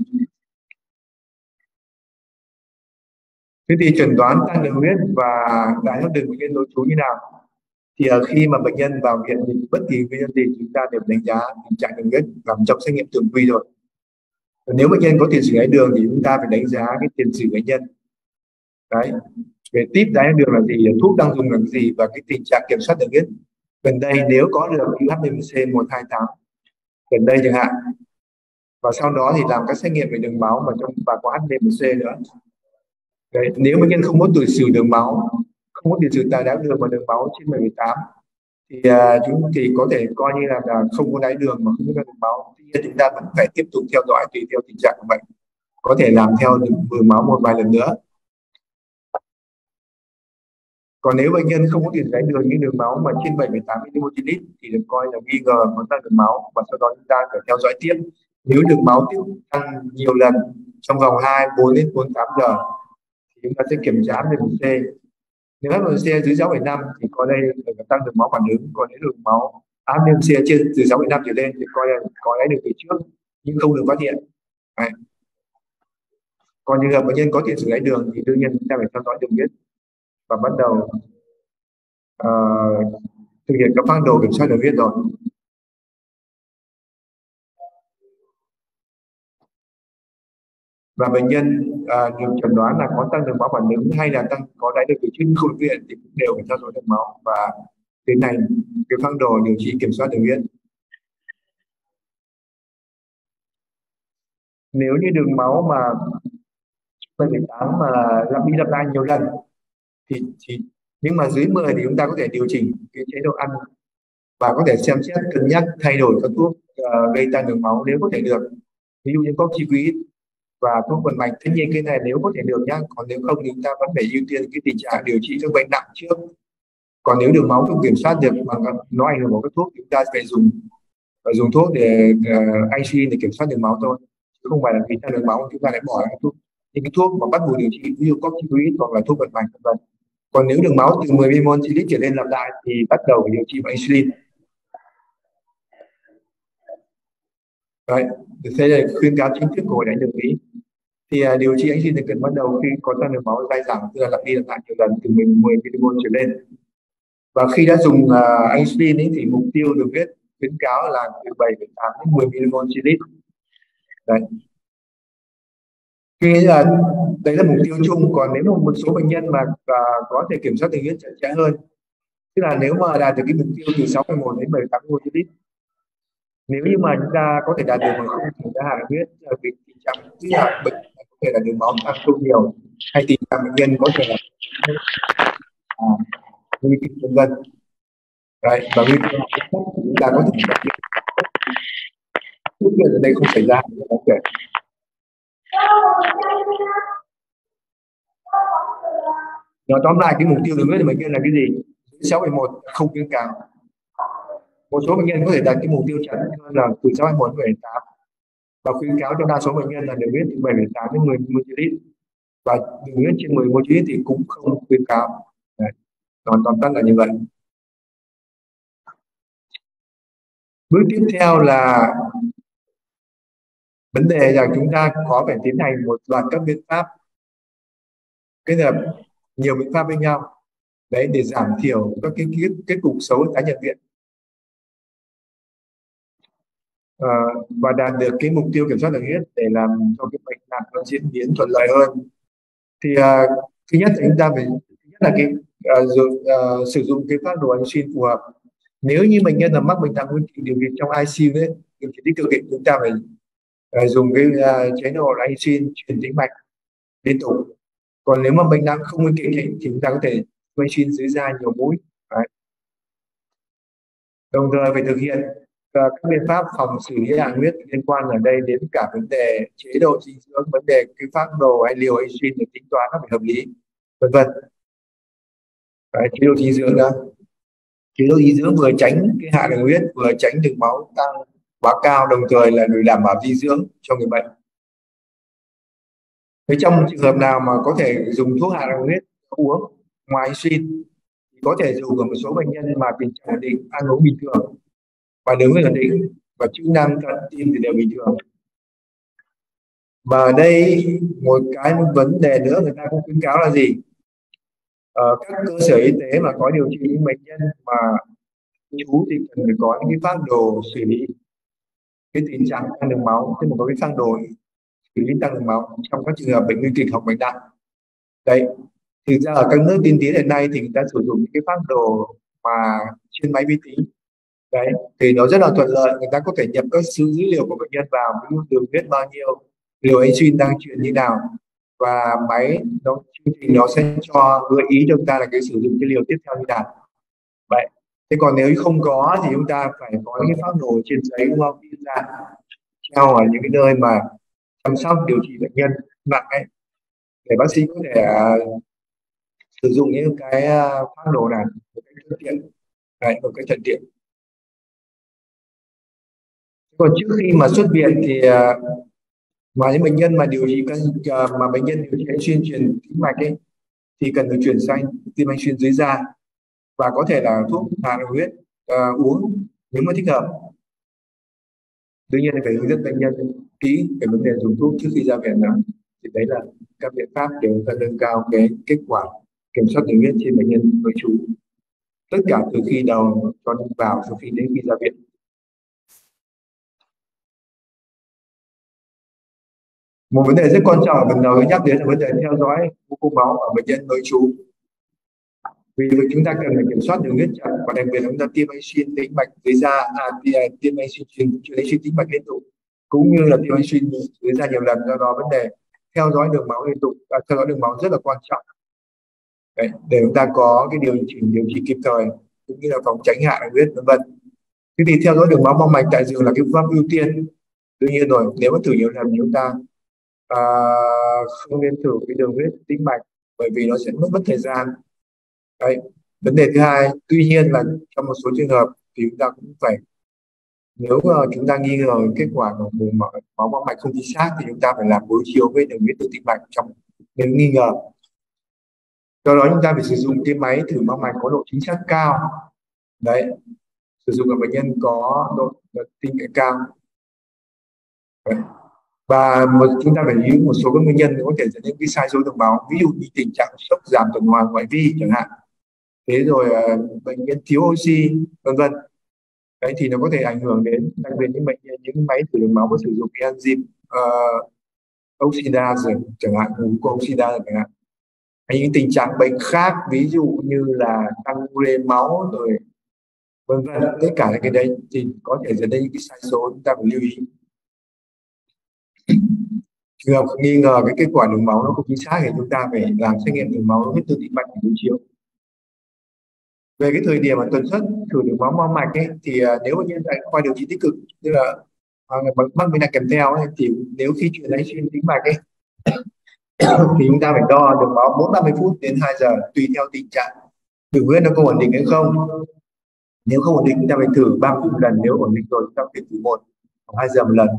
Thế thì chẩn đoán tăng đường huyết và đái tháo đường bệnh nhân nội trú như nào? Thì uh, khi mà bệnh nhân vào viện thì bất kỳ nguyên nhân gì chúng ta đều đánh giá tình trạng đường huyết làm trong xét nghiệm thường quy rồi. Nếu bệnh nhân có tiền sử đái đường thì chúng ta phải đánh giá cái tiền sử bệnh nhân. Đấy. Về típ đái tháo đường là gì, thuốc đang dùng là cái gì, và cái tình trạng kiểm soát đường huyết gần đây nếu có được hát bê a xê một hai tám gần đây chẳng hạn, và sau đó thì làm các xét nghiệm về đường máu và trong và có hát bê a xê nữa. Đấy. Nếu bệnh nhân không có tiền sử đường máu, không có tiền sử đái tháo đường và đường máu trên mười tám thì uh, chúng thì có thể coi như là, là không có đái đường mà không có đường máu. Tuy nhiên chúng ta vẫn phải tiếp tục theo dõi tùy theo tình trạng của bệnh, có thể làm theo đường máu một vài lần nữa. Còn nếu bệnh nhân không có tiền đái đường nhưng đường máu mà trên bảy phẩy tám milimol trên lít thì được coi là nghi ngờ có tăng đường máu, và sau đó chúng ta phải theo dõi tiếp. Nếu đường máu tiếp tăng nhiều lần trong vòng hai bốn đến bốn mươi tám giờ thì chúng ta sẽ kiểm tra hát bê a xê. Nếu hát bê a xê dưới sáu phẩy năm thì coi đây là tăng đường máu phản ứng, còn nếu đường máu hát bê a xê trên từ sáu phẩy năm trở lên thì coi là có đái đường từ trước nhưng không được phát hiện. Đấy. Còn trường hợp bệnh nhân có tiền sử đái đường thì đương nhiên chúng ta phải theo dõi đường huyết và bắt đầu uh, thực hiện các phác đồ kiểm soát đường huyết rồi. Và bệnh nhân uh, được chẩn đoán là có tăng đường máu phản ứng hay là tăng có đái đường từ trước không viện thì cũng đều phải theo dõi đường máu và tiến hành cái phác đồ điều trị kiểm soát đường huyết. Nếu như đường máu mà bảy phẩy tám mà lặp đi lặp lại nhiều lần thì, thì nhưng mà dưới mười thì chúng ta có thể điều chỉnh cái chế độ ăn và có thể xem xét cân nhắc thay đổi các thuốc uh, gây tăng đường máu nếu có thể được, ví dụ như corticoid và thuốc vận mạch. Tất nhiên cái này nếu có thể được nhá, còn nếu không thì chúng ta vẫn phải ưu tiên cái tình trạng điều trị các bệnh nặng trước. Còn nếu đường máu không kiểm soát được mà nó ảnh hưởng vào các thuốc, chúng ta phải dùng phải dùng thuốc để uh, insulin để kiểm soát đường máu thôi, chứ không phải là vì tăng đường máu chúng ta lại bỏ thuốc những cái thuốc mà bắt buộc điều trị, ví dụ corticoid hoặc là thuốc vận mạch vân vân. Còn nếu đường máu từ mười milimol trên lít trở lên lặp lại thì bắt đầu phải điều trị bằng insulin. Đấy, đây là khuyến cáo chính thức của Hội Đái đường Mỹ. Thì uh, điều trị insulin thì cần bắt đầu khi có tăng đường máu dai dẳng, tức là lặp đi lặp lại nhiều lần từ mười milimol trở lên. Và khi đã dùng uh, insulin ấy, thì mục tiêu đường huyết khuyến cáo là từ bảy phẩy tám đến mười milimol trên lít. Đấy. Khi là đấy là mục tiêu chung. Còn nếu một số bệnh nhân mà uh, có thể kiểm soát đường huyết chặt chẽ hơn, tức là nếu mà đạt được cái mục tiêu từ sáu phẩy một đến bảy phẩy tám milimol trên lít, nếu như mà chúng ta có thể đạt được mà không kiểm tra hạ huyết, vì tình trạng như là bệnh có thể là đường máu tăng không nhiều, hay tình trạng bệnh nhân có thể là à, nguy kịch vân vân. Đấy, và nguy cơ chúng ta có thể trước kia ở đây không xảy ra. Ok. Nói tóm lại cái mục tiêu đường huyết của bệnh nhân là cái gì? sáu phẩy một không khuyến cáo. Một số bệnh nhân có thể đạt cái mục tiêu chẩn hơn là từ sáu phẩy một đến bảy phẩy tám, và khuyến cáo cho đa số bệnh nhân là đường huyết từ bảy phẩy tám đến mười milimol trên lít, và đường huyết trên mười milimol trên lít thì cũng không khuyến cáo. Đấy. Còn tóm tắt là như vậy. Bước tiếp theo là vấn đề là chúng ta có phải tiến hành một loạt các biện pháp kết hợp nhiều biện pháp với nhau đấy để giảm thiểu các cái kết, kết cục xấu tái nhập viện. uh, và đạt được cái mục tiêu kiểm soát đường huyết để làm cho cái bệnh nặng nó diễn biến thuận lợi hơn. Thì uh, thứ nhất là chúng ta phải thứ nhất là cái uh, dùng, uh, sử dụng cái phác đồ insulin phù hợp. Nếu như bệnh nhân là mắc bệnh nặng nguy kịch điều trị trong i xê u đấy, điều trị tích cực thì chúng ta phải uh, dùng cái uh, chế độ là insulin truyền tĩnh mạch liên tục. Còn nếu mà bệnh nặng không nguy kịch thì chúng ta có thể insulin dưới da nhiều mũi. Đấy. Đồng thời phải thực hiện uh, các biện pháp phòng xử lý hạ huyết liên quan ở đây đến cả vấn đề chế độ dinh dưỡng, vấn đề cái phác đồ hay liều insulin để tính toán nó phải hợp lý, vân vân. Chế độ dinh dưỡng đó, chế độ dinh dưỡng vừa tránh cái hạ đường huyết, vừa tránh đường máu tăng quá cao, đồng thời là để đảm bảo dinh dưỡng cho người bệnh. Thế trong trường hợp nào mà có thể dùng thuốc hạ đường huyết uống ngoài insulin thì có thể dùng ở một số bệnh nhân mà tình trạng ổn định, ăn uống bình thường và đường huyết ổn định và chức năng thận tim thì đều bình thường. Và ở đây một cái vấn đề nữa người ta cũng khuyến cáo là gì? Ở các cơ sở y tế mà có điều trị những bệnh nhân mà chú thì cần phải có những cái phác đồ xử lý cái tình trạng tăng đường máu, tức là có cái phác đồ xử lý tăng đường máu trong các trường hợp bệnh nguy kịch hoặc bệnh nặng. Đấy, thực ra ở các nước tiên tiến hiện nay thì người ta sử dụng những cái phác đồ mà trên máy vi tính. Đấy, thì nó rất là thuận lợi, người ta có thể nhập các số dữ liệu của bệnh nhân vào, ví dụ đường huyết bao nhiêu, liều insulin đang truyền như nào, và máy nó chương trình nó sẽ cho gợi ý cho chúng ta là cái sử dụng cái liều tiếp theo như nào. Vậy thế còn nếu không có thì chúng ta phải có những cái phác đồ trên giấy, đúng không, in ra treo ở những cái nơi mà chăm sóc điều trị bệnh nhân nặng ấy, để bác sĩ có thể uh, sử dụng những cái uh, phác đồ này một cách thuận tiện. Đấy, một cách thuận tiện. Còn trước khi mà xuất viện thì uh, mà những bệnh nhân mà điều trị uh, mà bệnh nhân điều trị insulin truyền tĩnh mạch ấy thì cần phải chuyển sang tiêm insulin dưới da, và có thể là thuốc hạ đường huyết uh, uống nếu mà thích hợp. Tuy nhiên phải hướng dẫn bệnh nhân kỹ về vấn đề dùng thuốc trước khi ra viện nào. Thì đấy là các biện pháp để chúng ta nâng cao cái kết quả kiểm soát đường huyết trên bệnh nhân nội trú, tất cả từ khi đầu cho đến vào cho khi đến khi ra viện. Một vấn đề rất quan trọng ở phần đầu nhắc đến là vấn đề theo dõi glucose máu ở bệnh nhân nội trú. Vì vậy chúng ta cần phải kiểm soát đường huyết chậm, và đặc biệt là chúng ta tiêm insulin tĩnh mạch dưới da, à, tiêm insulin truyền insulin tĩnh mạch liên tục, cũng như là tiêm insulin dưới da nhiều lần. Do đó vấn đề theo dõi đường máu liên tục và theo dõi đường máu rất là quan trọng. Đấy, để chúng ta có cái điều chỉnh điều trị kịp thời cũng như là phòng tránh hạ đường huyết, vân vân. Thế thì theo dõi đường máu mong mạch tại giường là cái phương pháp ưu tiên. Tuy nhiên rồi, nếu mà thử nhiều lần chúng ta à, không nên thử cái đường huyết tĩnh mạch, bởi vì nó sẽ mất mất thời gian. Đấy. Vấn đề thứ hai, tuy nhiên là trong một số trường hợp thì chúng ta cũng phải, nếu mà chúng ta nghi ngờ kết quả của đường máu máu mạch không chính xác thì chúng ta phải làm đối chiếu với đường huyết tự tĩnh mạch trong nếu nghi ngờ. Do đó chúng ta phải sử dụng cái máy thử máu mạch có độ chính xác cao. Đấy, sử dụng ở bệnh nhân có độ tin cậy cao. Đấy. Và một, chúng ta phải lưu ý một số các nguyên nhân có thể dẫn đến cái sai số đường máu, ví dụ như tình trạng sốc giảm tuần hoàn ngoại vi chẳng hạn. Thế rồi uh, bệnh nhân thiếu oxy, vân vân. Đấy thì nó có thể ảnh hưởng đến đặc biệt những bệnh nhân những máy thử đường máu có sử dụng cái enzyme uh, oxidase chẳng hạn, glucose chẳng hạn. Hay những tình trạng bệnh khác, ví dụ như là tăng ure máu rồi vân vân, tất cả những cái đấy thì có thể dẫn đến những cái sai số chúng ta phải lưu ý. Trường hợp nghi ngờ cái kết quả đường máu nó không chính xác thì chúng ta phải làm xét nghiệm đường máu huyết tương tĩnh mạch để đối chiếu. Về cái thời điểm mà tần suất thử đường máu mau mạch ấy, thì uh, nếu bệnh nhân tại khoa điều trị tích cực, tức là uh, mắc bệnh này kèm theo ấy, thì nếu khi chuyển lấy xuyên tĩnh mạch ấy thì chúng ta phải đo đường máu bốn ba mươi phút đến hai giờ tùy theo tình trạng đường huyết nó có ổn định hay không. Nếu không ổn định chúng ta phải thử ba mươi phút một lần, nếu ổn định rồi chúng ta phải thử một hoặc hai giờ một lần.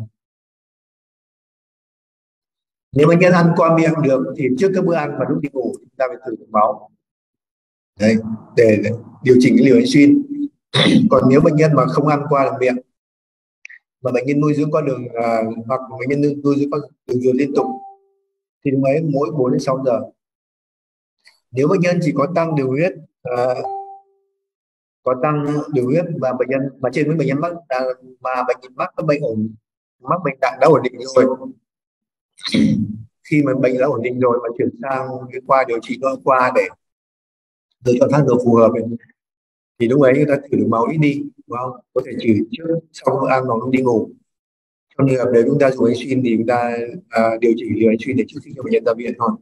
Nếu bệnh nhân ăn qua miệng được thì trước các bữa ăn và lúc đi ngủ chúng ta phải thử đường máu. Đấy, để điều chỉnh cái liều insulin. Còn nếu bệnh nhân mà không ăn qua được miệng mà bệnh nhân nuôi dưỡng qua đường uh, hoặc bệnh nhân nuôi dưỡng qua đường ruột liên tục thì lúc ấy mỗi bốn đến sáu giờ. Nếu bệnh nhân chỉ có tăng đường huyết uh, có tăng đường huyết và bệnh nhân mà trên với bệnh nhân mắc à, mà bệnh nhân mắc các bệnh ổn mắc bệnh nặng đã ổn định rồi, khi mà bệnh đã ổn định rồi mà chuyển sang cái khoa điều trị nội khoa để lựa chọn phác đồ phù hợp ấy, thì lúc ấy người ta thử đường máu ít đi, đúng không? Có thể chỉ trước sau bữa ăn hoặc lúc đi ngủ. Trong trường hợp đấy chúng ta dùng insulin thì chúng ta à, điều chỉnh liều insulin để trước khi cho bệnh nhân ra viện thôi.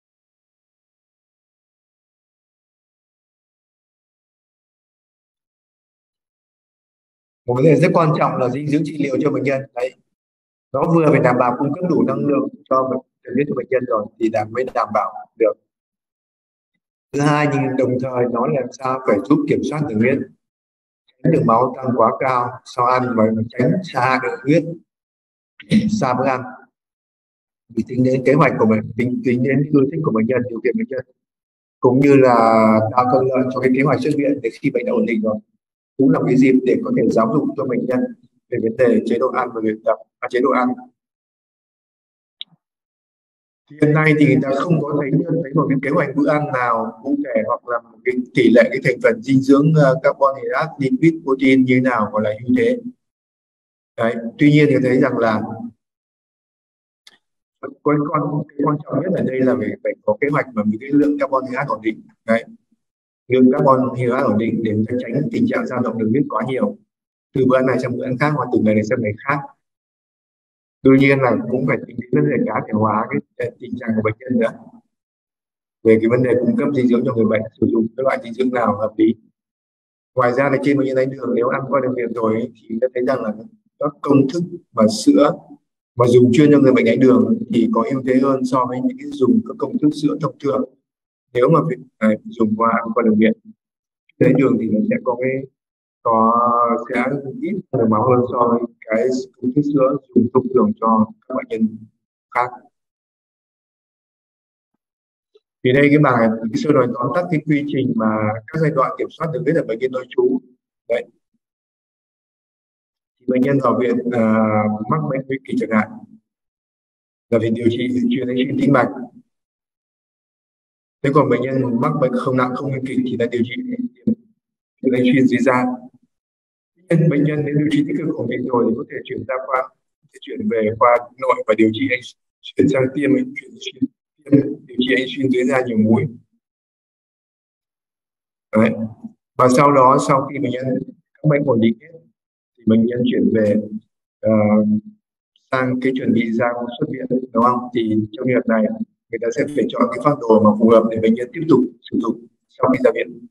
Một vấn đề rất quan trọng là dinh dưỡng trị liệu cho bệnh nhân đấy, nó vừa phải đảm bảo cung cấp đủ năng lượng cho bệnh cần thiết cho bệnh nhân rồi thì đã mới đảm bảo được. Thứ hai, nhưng đồng thời nó làm sao phải giúp kiểm soát đường huyết, tránh đường máu tăng quá cao sau ăn và tránh xa đường huyết xa bữa ăn. Vì tính đến kế hoạch của mình, tính tính đến ưa thích của bệnh nhân, điều kiện bệnh nhân, cũng như là tạo thuận lợi cho cái kế hoạch xuất viện để khi bệnh đã ổn định rồi, cũng là cái dịp để có thể giáo dục cho bệnh nhân về vấn đề chế độ ăn và luyện tập à, chế độ ăn. Hiện nay thì người ta không có thấy thấy một cái kế hoạch bữa ăn nào cụ thể hoặc là một cái tỷ lệ cái thành phần dinh dưỡng uh, carbon hydrate, lipid, protein như nào gọi là như thế. Đấy. Tuy nhiên thì thấy rằng là con con cái quan trọng nhất ở đây là phải phải có kế hoạch và một cái lượng carbon hydrate ổn định. Đấy. Lượng carbon hydrate ổn định để tránh tình trạng dao động đường huyết quá nhiều từ bữa ăn này sang bữa ăn khác hoặc từ ngày này sang ngày khác. Đương nhiên là cũng phải tính đến vấn đề cá thể hóa cái tình trạng của bệnh nhân nữa, về cái vấn đề cung cấp dinh dưỡng cho người bệnh, sử dụng các loại dinh dưỡng nào hợp lý. Ngoài ra là trên bệnh nhân đái đường nếu ăn qua đường miệng rồi ấy, thì ta thấy rằng là các công thức và sữa mà dùng chuyên cho người bệnh đái đường thì có ưu thế hơn so với những cái dùng các công thức sữa thông thường nếu mà phải, phải dùng qua ăn qua đường miệng. Đái đường thì nó sẽ có cái có sẽ ít đường máu hơn so với cái công thức sữa dùng thông thường cho các bệnh nhân khác. Thì đây cái bài cái sơ đồ tóm tắt cái quy trình mà các giai đoạn kiểm soát đường huyết ở bệnh nhân nội trú. Đấy, thì bệnh nhân vào viện uh, mắc bệnh nguy kịch chẳng hạn là phải điều trị truyền đến tĩnh mạch. Thế còn bệnh nhân mắc bệnh không nặng không nguy kịch thì là điều trị truyền truyền dưới da. Bệnh nhân nếu điều trị tích cực ổn định rồi thì có thể chuyển ra khoa chuyển về khoa nội và điều trị chuyển sang tiêm chuyển tiêm điều trị insulin dưới da nhiều mũi. Đấy. Và sau đó sau khi bệnh nhân các bệnh ổn định hết thì bệnh nhân chuyển về uh, sang cái chuẩn bị ra xuất viện, đúng không? Thì trong trường hợp này người ta sẽ phải chọn cái phác đồ mà phù hợp để bệnh nhân tiếp tục sử dụng sau khi ra viện.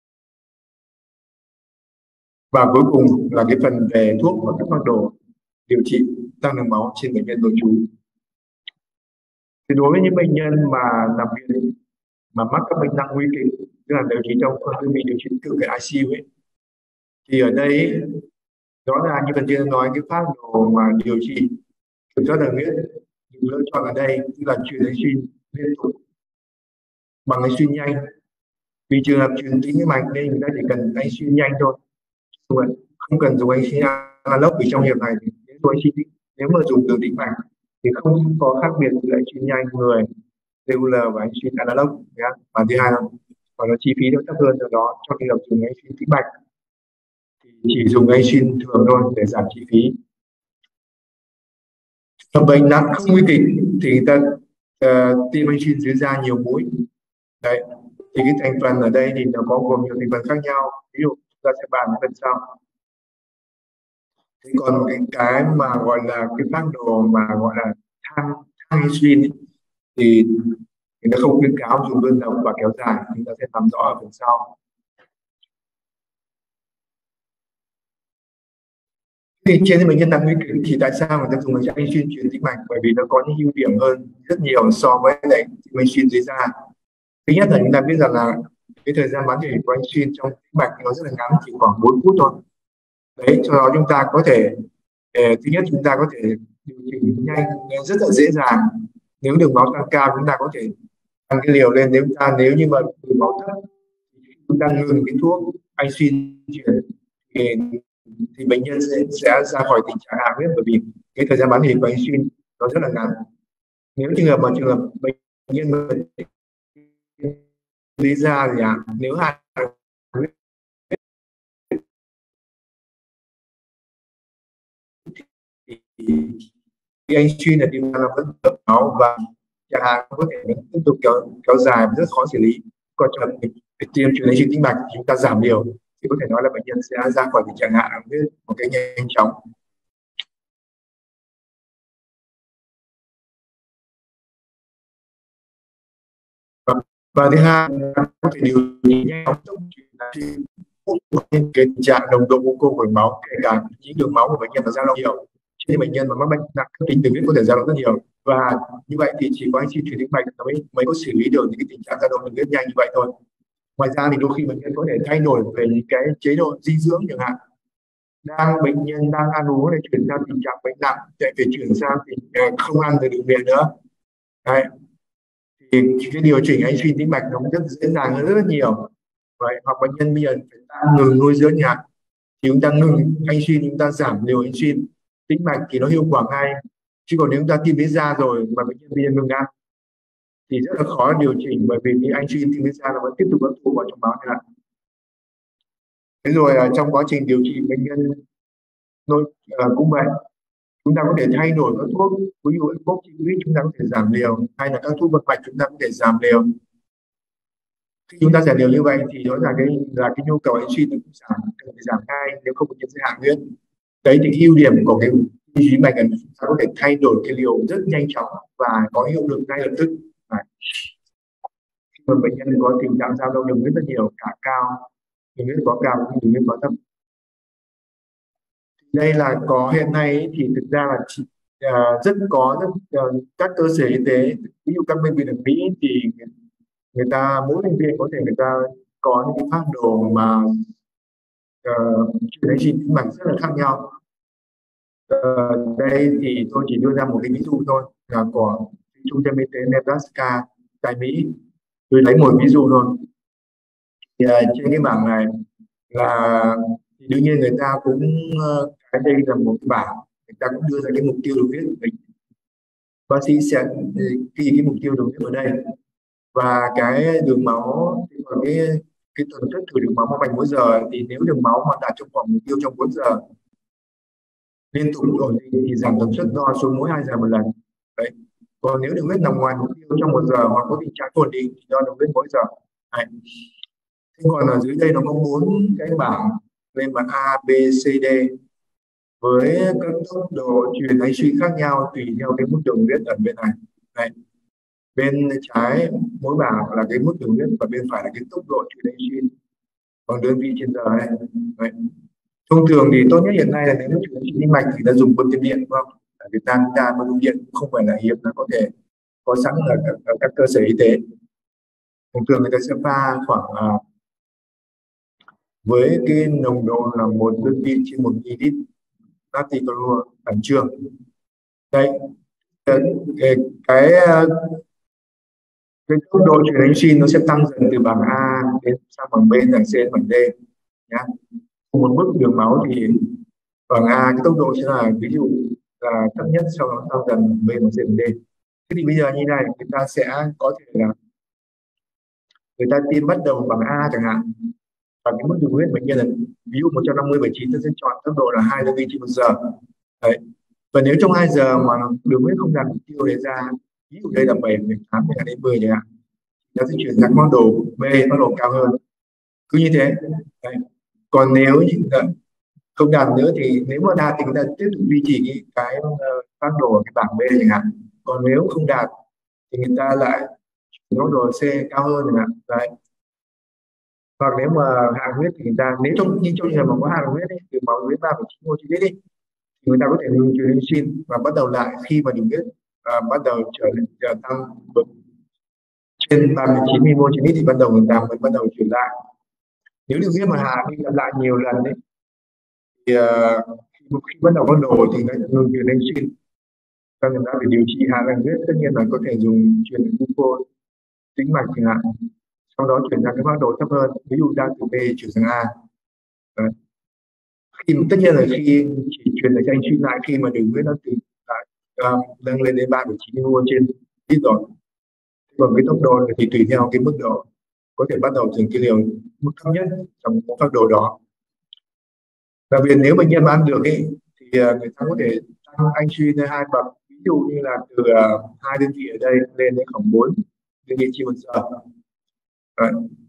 Và cuối cùng là cái phần về thuốc và các phác đồ điều trị tăng đường máu trên bệnh nhân nội trú. Thì đối với những bệnh nhân mà nằm viện mà mắc các bệnh nặng nguy kịch, tức là điều trị trong đơn vị điều trị tích cực cái i xê u ấy, thì ở đây đó là như phần trên nói cái phác đồ mà điều trị kiểm soát đường huyết lựa chọn ở đây tức là truyền insulin liên tục bằng insulin nhanh. Vì trường hợp truyền tĩnh cái mạch nên người ta chỉ cần insulin nhanh thôi, không cần dùng insulin analog. Vì trong trường hợp này thì nếu mà dùng từ tĩnh mạch thì không có khác biệt giữa insulin nhanh người tê u lờ và insulin analog nhé. Và thứ hai là và nó chi phí nó thấp hơn, do đó trong trường hợp dùng insulin tĩnh mạch thì chỉ dùng insulin thường thôi để giảm chi phí. Trong bệnh nặng không nguy kịch thì người ta uh, tiêm insulin dưới da nhiều mũi. Đấy, thì cái thành phần ở đây thì nó có gồm nhiều thành phần khác nhau, ví dụ chúng ta sẽ bàn phần sau. Thế còn cái cái mà gọi là cái phác đồ mà gọi là thang thang insulin ấy, thì người ta không khuyến cáo dùng đơn độc và kéo dài, chúng ta sẽ làm rõ ở phần sau. Thì trên bệnh nhân nặng nguy kịch thì tại sao người ta dùng insulin truyền tĩnh mạch? Bởi vì nó có những ưu điểm hơn rất nhiều so với lại insulin dưới da. Thứ nhất là chúng ta biết rằng là cái thời gian bán thể của insulin trong tĩnh mạch nó rất là ngắn, chỉ khoảng bốn phút thôi. Đấy, cho đó chúng ta có thể eh, thứ nhất chúng ta có thể điều chỉnh nhanh rất là dễ dàng. Nếu đường máu tăng cao chúng ta có thể tăng cái liều lên. Nếu chúng ta nếu như mà đường máu thấp chúng ta ngừng cái thuốc insulin truyền thì, thì bệnh nhân sẽ, sẽ ra khỏi tình trạng hạ huyết, bởi vì cái thời gian bán hình của insulin nó rất là ngắn. Nếu trường hợp mà trường hợp bệnh nhân lý ra thì à, nếu hạ huyết thì anh suy là tim là vẫn thở máu và chẳng hạn có thể tiếp tục kéo kéo dài rất khó xử lý. Còn trường hợp tiêm truyền anh suy tĩnh mạch chúng ta giảm liều thì có thể nói là bệnh nhân sẽ ra khỏi tình trạng hạ đường huyết một cái nhanh chóng. Và thứ hai có thể điều trị nhanh chóng cái tình trạng nồng độ glucose của máu, kể cả những đường máu của bệnh nhân nó dao động nhiều. Trên bệnh nhân mà mắc bệnh nặng cấp tính đường huyết có thể dao động rất nhiều, và như vậy thì chỉ có anh suy truyền tĩnh mạch mới mới có xử lý được những cái tình trạng dao động đường huyết nhanh như vậy thôi. Ngoài ra thì đôi khi bệnh nhân có thể thay đổi về những cái chế độ dinh dưỡng chẳng hạn, đang bệnh nhân đang ăn uống để chuyển sang tình trạng bệnh nặng để phải chuyển sang thì không ăn được đường miệng nữa. Đấy. Thì cái điều chỉnh anh suy tĩnh mạch nó rất dễ dàng hơn rất, rất nhiều. Vậy hoặc bệnh nhân bây giờ phải tạm ngừng nuôi dưỡng nhạc thì chúng ta ngừng anh suy, chúng ta giảm liều anh suy tĩnh mạch thì nó hiệu quả ngay. Chứ còn nếu chúng ta tiêm vết da rồi mà bệnh nhân bây giờ ngừng ăn thì rất là khó điều chỉnh, bởi vì cái anh suy tiêm vết da nó vẫn tiếp tục hấp thụ vào trong máu này. Thế rồi trong quá trình điều trị bệnh nhân nội uh, cũng vậy, chúng ta có thể thay đổi các thuốc, ví dụ thuốc chúng ta có thể giảm liều, hay là các thuốc vận mạch chúng ta có thể giảm liều. Khi chúng ta giảm liều như vậy thì đó là cái là cái nhu cầu anh suy cũng giảm giảm ngay, nếu không bệnh nhân sẽ hạ huyết. Đấy thì ưu điểm của cái khí mạch là chúng ta có thể thay đổi cái liều rất nhanh chóng và có hiệu lực ngay lập tức. Đấy. Khi mà bệnh nhân có tình trạng dao động đường huyết rất nhiều, cả cao, đường huyết quá cao cũng đường huyết quá thấp. Đây là có hiện nay ấy, thì thực ra là chỉ, uh, rất có rất, uh, các cơ sở y tế, ví dụ các bệnh viện ở Mỹ thì người ta mỗi bệnh viện có thể người ta có những cái phác đồ mà truyền anh suy tĩnh mạch rất là khác nhau. Uh, đây thì tôi chỉ đưa ra một cái ví dụ thôi, là của trung tâm y tế Nebraska tại Mỹ. Tôi lấy một ví dụ thôi. Thì, uh, trên cái bảng này là thì đương nhiên người ta cũng uh, cái đây là một cái bảng, người ta cũng đưa ra cái mục tiêu đường huyết của mình. Bác sĩ sẽ ghi cái mục tiêu đường huyết ở đây và cái đường máu, và cái cái tần suất thử đường máu mong mạch mỗi giờ, thì nếu đường máu mà đạt trong khoảng mục tiêu trong bốn giờ liên tục rồi thì giảm tần suất đo xuống mỗi hai giờ một lần. Đấy. Còn nếu đường huyết nằm ngoài mục tiêu trong một giờ hoặc có tình trạng ổn định thì đo đường huyết mỗi giờ. Đấy. Thế còn ở dưới đây nó có bốn cái bảng lên bảng A, B, C, D với các tốc độ truyền anh suy khác nhau tùy theo cái mức đường huyết ở bên này. Đấy. Bên trái mỗi bảng là cái mức đường huyết và bên phải là cái tốc độ truyền anh suy bằng đơn vị trên giờ này. Đấy. Thông thường thì tốt nhất hiện nay là nếu truyền anh suy tĩnh mạch thì ta dùng bơm tiêm điện, đúng không? Ở Việt Nam chúng ta bơm tiêm điện không phải là hiếm, là có thể có sẵn ở các, ở các cơ sở y tế. Thông thường người ta sẽ pha khoảng uh, với cái nồng độ là một đơn vị trên một ml natri clorua ẩn trường. Đây cái cái, cái tốc độ truyền anh suy nó sẽ tăng dần từ bảng A đến sang bảng B, bảng C đến bảng D nhá. Một mức đường máu thì bảng A cái tốc độ sẽ là ví dụ là thấp nhất, sau đó tăng dần B, bảng C, bảng D. Thế thì bây giờ như này người ta sẽ có thể là người ta tiêm bắt đầu bằng A chẳng hạn, và cái mức đường huyết bệnh nhân là ví dụ một trăm năm mươi bảy chín, ta sẽ chọn tốc độ là hai đơn vị trên một giờ. Đấy. Và nếu trong hai giờ mà đường huyết không đạt mục tiêu đề ra, ví dụ đây là bảy, tám đến mười chẳng hạn, ta sẽ chuyển sang phác đồ B, phác đồ cao hơn. Cứ như thế. Đấy. Còn nếu như không đạt nữa thì nếu mà đạt thì người ta tiếp tục duy trì cái phác đồ ở cái bảng B chẳng hạn. Còn nếu không đạt thì người ta lại phác đồ C cao hơn chẳng hạn. Đấy. Hoặc nếu mà hạ huyết thì người ta, nếu trong như trong trường hợp mà có hạ huyết ấy, từ máu dưới ba phẩy chín mol trên lít thì người ta có thể ngừng truyền insulin và bắt đầu lại khi mà đường huyết uh, bắt đầu trở trở tăng trên ba mươi chín mol trên lít thì bắt đầu người ta mới bắt đầu chuyển lại. Nếu đường huyết mà hạ đi lặp lại nhiều lần đấy thì uh, khi bắt đầu có đồ thì người ta ngừng truyền insulin và người ta phải điều trị hạ đường huyết. Tất nhiên là có thể dùng truyền glucose tĩnh mạch chẳng hạn, sau đó chuyển sang cái phác đồ thấp hơn, ví dụ đang từ B chuyển sang A. Đấy. Khi tất nhiên là khi chỉ truyền được cho anh suy lại khi mà đường huyết nó từ nâng lên đến ba phẩy chín mol trên lít rồi. Còn cái tốc độ thì tùy theo cái mức độ, có thể bắt đầu từ cái liều mức thấp nhất trong phác đồ đó. Đặc biệt nếu bệnh nhân mà ăn được ấy, thì người ta có thể anh suy lên hai bậc, ví dụ như là từ uh, hai đơn vị ở đây lên đến khoảng bốn đơn vị trên một giờ. Đấy.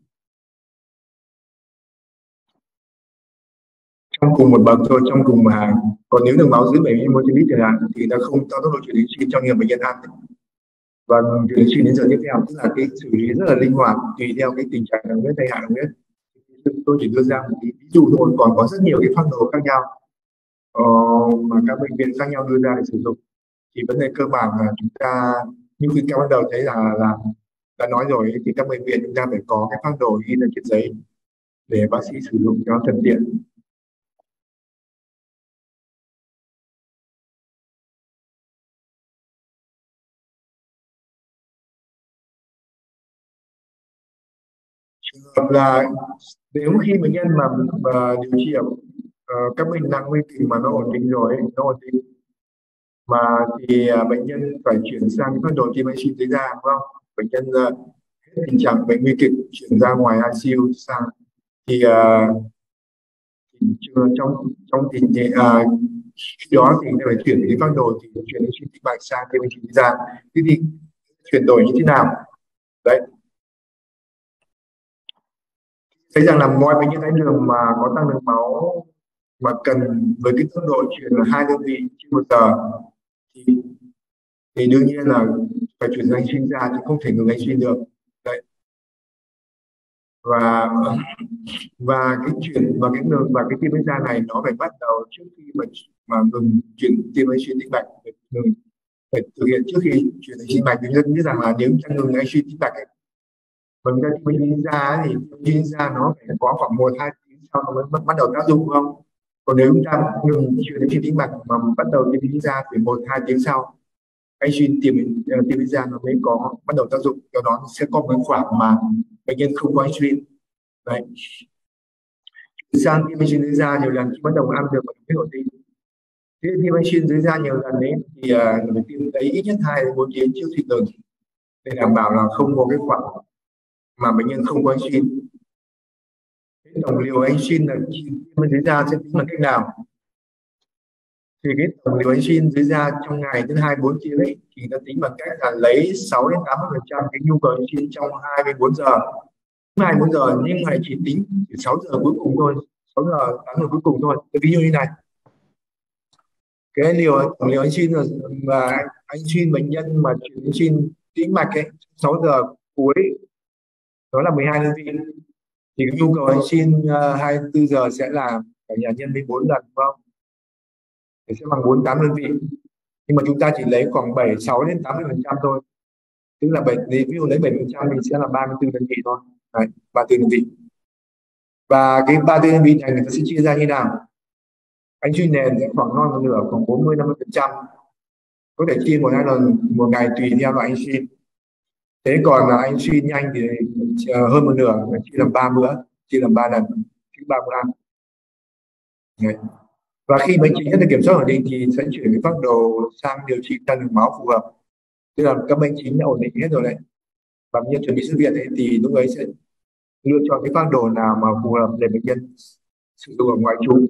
Trong cùng một bậc thôi, trong cùng một hàng. Còn nếu đường máu dưới bảy mươi ml chẳng hạn thì nó không cho tốc độ chuyển đến suy trong nhiều bệnh nhân ăn. Và chuyển đến suy đến giờ tiếp theo, tức là cái xử lý rất là linh hoạt tùy theo cái tình trạng đường huyết hay hạ đường huyết. Tôi chỉ đưa ra một ví dụ thôi, còn có rất nhiều cái phác đồ khác nhau ờ, mà các bệnh viện khác nhau đưa ra để sử dụng. Thì vấn đề cơ bản là chúng ta như khi các ban đầu thấy là là đã nói rồi, thì các bệnh viện chúng ta phải có cái phác đồ in ở trên giấy để bác sĩ sử dụng cho thuận tiện. Trường hợp là nếu khi bệnh nhân mà, mà điều trị ở uh, các bệnh nặng nguy kịch mà nó ổn định rồi, nó ổn định mà thì uh, bệnh nhân phải chuyển sang phác đồ tiêm oxy dưới da, đúng không? Bệnh nhân uh, hết tình trạng bệnh nguy kịch chuyển ra ngoài i xê u sang thì uh, trong trong tình trạng uh, khi đó thì phải chuyển cái phác đồ thì chuyển đến suy tĩnh mạch sang tiêm oxy dưới da. Thế thì chuyển đổi như thế nào? Đấy, thấy rằng là mọi bệnh nhân đái đường mà có tăng đường máu mà cần với cái tốc độ chuyển là hai đơn vị trên một giờ thì, thì đương nhiên là phải chuyển sang insulin ra, chứ không thể ngừng insulin được. Đấy. Và và cái chuyển và cái đường và cái tiêm da này nó phải bắt đầu trước khi mà mà ngừng chuyển tiêm insulin tĩnh mạch, phải ngừng phải thực hiện trước khi chuyển insulin mạch. Chúng ta biết rằng là nếu chúng ta ngừng insulin tĩnh mạch và chúng ta tiêm insulin ra thì insulin ra nó phải có khoảng một hai tiếng sau nó mới bắt đầu tác dụng, không? Còn nếu chúng ta ngừng chuyển đến tĩnh mạch mà bắt đầu tiêm insulin ra thì một hai tiếng sau insulin tiêm tiêm ra nó mới có bắt đầu tác dụng. Do đó sẽ có một khoảng mà bệnh nhân không có insulin. Đấy, sang tiêm insulin ra nhiều lần khi bắt đầu ăn được một cái ổn định. Thế tiêm insulin dưới da nhiều lần đấy thì uh, phải tiêm đấy ít nhất hai đến bốn tiếng trước khi ngừng để đảm bảo là không có cái khoảng mà bệnh nhân không có insulin. Tổng liều insulin là tiêm dưới da sẽ tính bằng cách nào? Thì cái tổng liều insulin dưới da trong ngày đến hai mươi bốn tiếng ấy thì nó tính bằng cách là lấy sáu đến tám mươi phần trăm cái nhu cầu insulin trong hai mươi bốn giờ. hai mươi bốn giờ nhưng mà chỉ tính sáu giờ cuối cùng thôi, sáu giờ tám giờ cuối cùng thôi. Cái ví dụ như này, cái liều tổng liều insulin và insulin bệnh nhân mà chuyển insulin tĩnh mạch ấy sáu giờ cuối đó là mười hai đơn vị, thì cái nhu cầu insulin uh, hai mươi tư giờ sẽ là phải nhà nhân lên bốn lần, đúng không? Thì sẽ bằng bốn mươi tám đơn vị, nhưng mà chúng ta chỉ lấy khoảng bảy sáu đến tám mươi phần trăm thôi, tức là bảy, ví dụ lấy bảy phần trăm thì sẽ là ba mươi tư đơn vị thôi. Đấy, ba mươi tư đơn vị. Và cái ba mươi tư đơn vị này người ta sẽ chia ra như nào? Insulin nền sẽ khoảng non một nửa, khoảng bốn mươi năm mươi phần trăm, có thể chia một hai lần một ngày tùy theo loại insulin. Thế còn là insulin nhanh thì hơn một nửa, chia làm ba bữa, chia làm ba lần, chứ ba bữa ăn. Đấy. Và khi bệnh trình hết được kiểm soát ổn định thì sẽ chuyển cái phác đồ sang điều trị tăng đường máu phù hợp, tức là các bệnh chính đã ổn định hết rồi đấy và bệnh nhân chuẩn bị xuất viện ấy, thì lúc ấy sẽ lựa chọn cái phác đồ nào mà phù hợp để bệnh nhân sử dụng ở ngoại trú.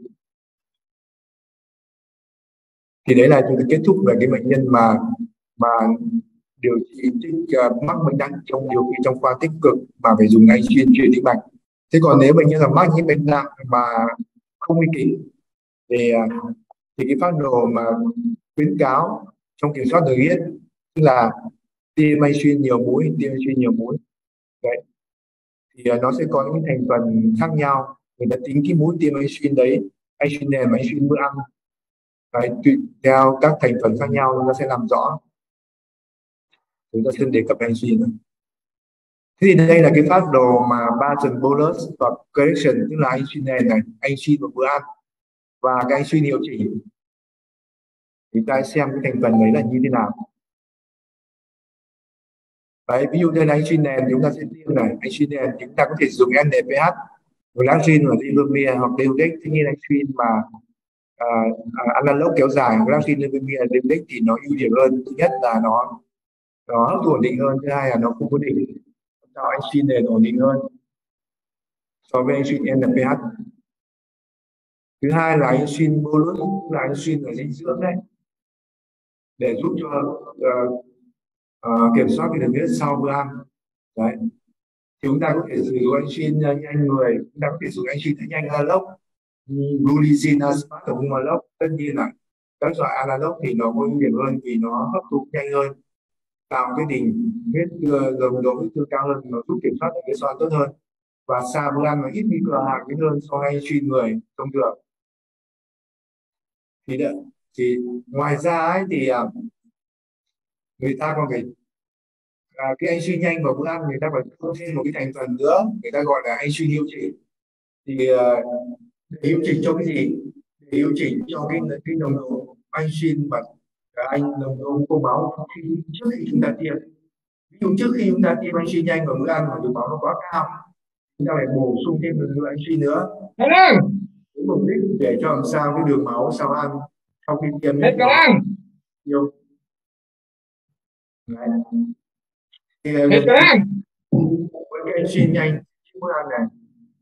Thì đấy là chúng ta kết thúc về cái bệnh nhân mà mà điều trị uh, mắc bệnh nặng trong điều trị trong khoa tích cực mà phải dùng insulin truyền tĩnh mạch. Thế còn nếu bệnh nhân là mắc những bệnh nặng mà không nguy kịch thì thì cái phác đồ mà khuyến cáo trong kiểm soát đường huyết tức là tiêm insulin nhiều mũi, tiêm insulin nhiều mũi. Đấy, thì uh, nó sẽ có những thành phần khác nhau, người ta tính cái mũi tiêm insulin đấy, insulin nền và insulin bữa ăn. Đấy, tùy theo các thành phần khác nhau nó sẽ làm rõ. Chúng ta xin đề cập insulin. Thế thì đây là cái phác đồ mà Basal bolus và correction, tức là insulin nền này, insulin và bữa ăn và cái insulin điều chỉnh. Chúng ta xem cái thành phần đấy là như thế nào. Đấy, ví dụ như là insulin nền chúng ta sẽ tiêm này, insulin nền chúng ta có thể dùng en đê pê hát, glargine và levemir hoặc deodex. Tuy nhiên insulin mà uh, uh, analog kéo dài, glargine, levemir, deodex thì nó ưu điểm hơn. Thứ nhất là nó nó hấp thụ ổn định hơn, thứ hai là nó không có đỉnh, cho insulin nền ổn định hơn so với insulin en đê pê hát. Thứ hai là insulin bolus là insulin ở dinh dưỡng đấy, để giúp cho uh, uh, kiểm soát cái đường huyết sau bữa ăn. Đấy, thì chúng ta có thể sử dụng insulin nhanh người, chúng ta có thể sử dụng insulin nhanh analog, glulisin aspartate analog. Tất nhiên là các loại analog thì nó có ưu điểm hơn vì nó hấp thụ nhanh hơn, tạo cái đỉnh huyết dòng độ huyết tương cao hơn, nó giúp kiểm soát được cái xoan tốt hơn, và sau bữa ăn nó ít nguy cơ hại hơn so với insulin người thông thường. Thì đợi, thì ngoài ra ấy, thì người ta còn phải à, cái insulin nhanh vào bữa ăn, người ta còn có thêm một cái thành phần nữa, người ta gọi là insulin hiệu chỉnh. Thì uh, để hiệu chỉnh cho cái gì? Để hiệu chỉnh cho cái cái nồng độ insulin và anh nồng độ cô máu khi trước khi chúng ta tiêm. Ví dụ trước khi chúng ta tiêm insulin nhanh vào bữa ăn mà đường máu nó quá cao, chúng ta phải bổ sung thêm một lượng insulin nữa, với mục đích để cho làm sao cái đường máu sau ăn sau khi tiêm hết nhiều. Đấy. Thì hết với cái insulin nhanh trước bữa ăn này.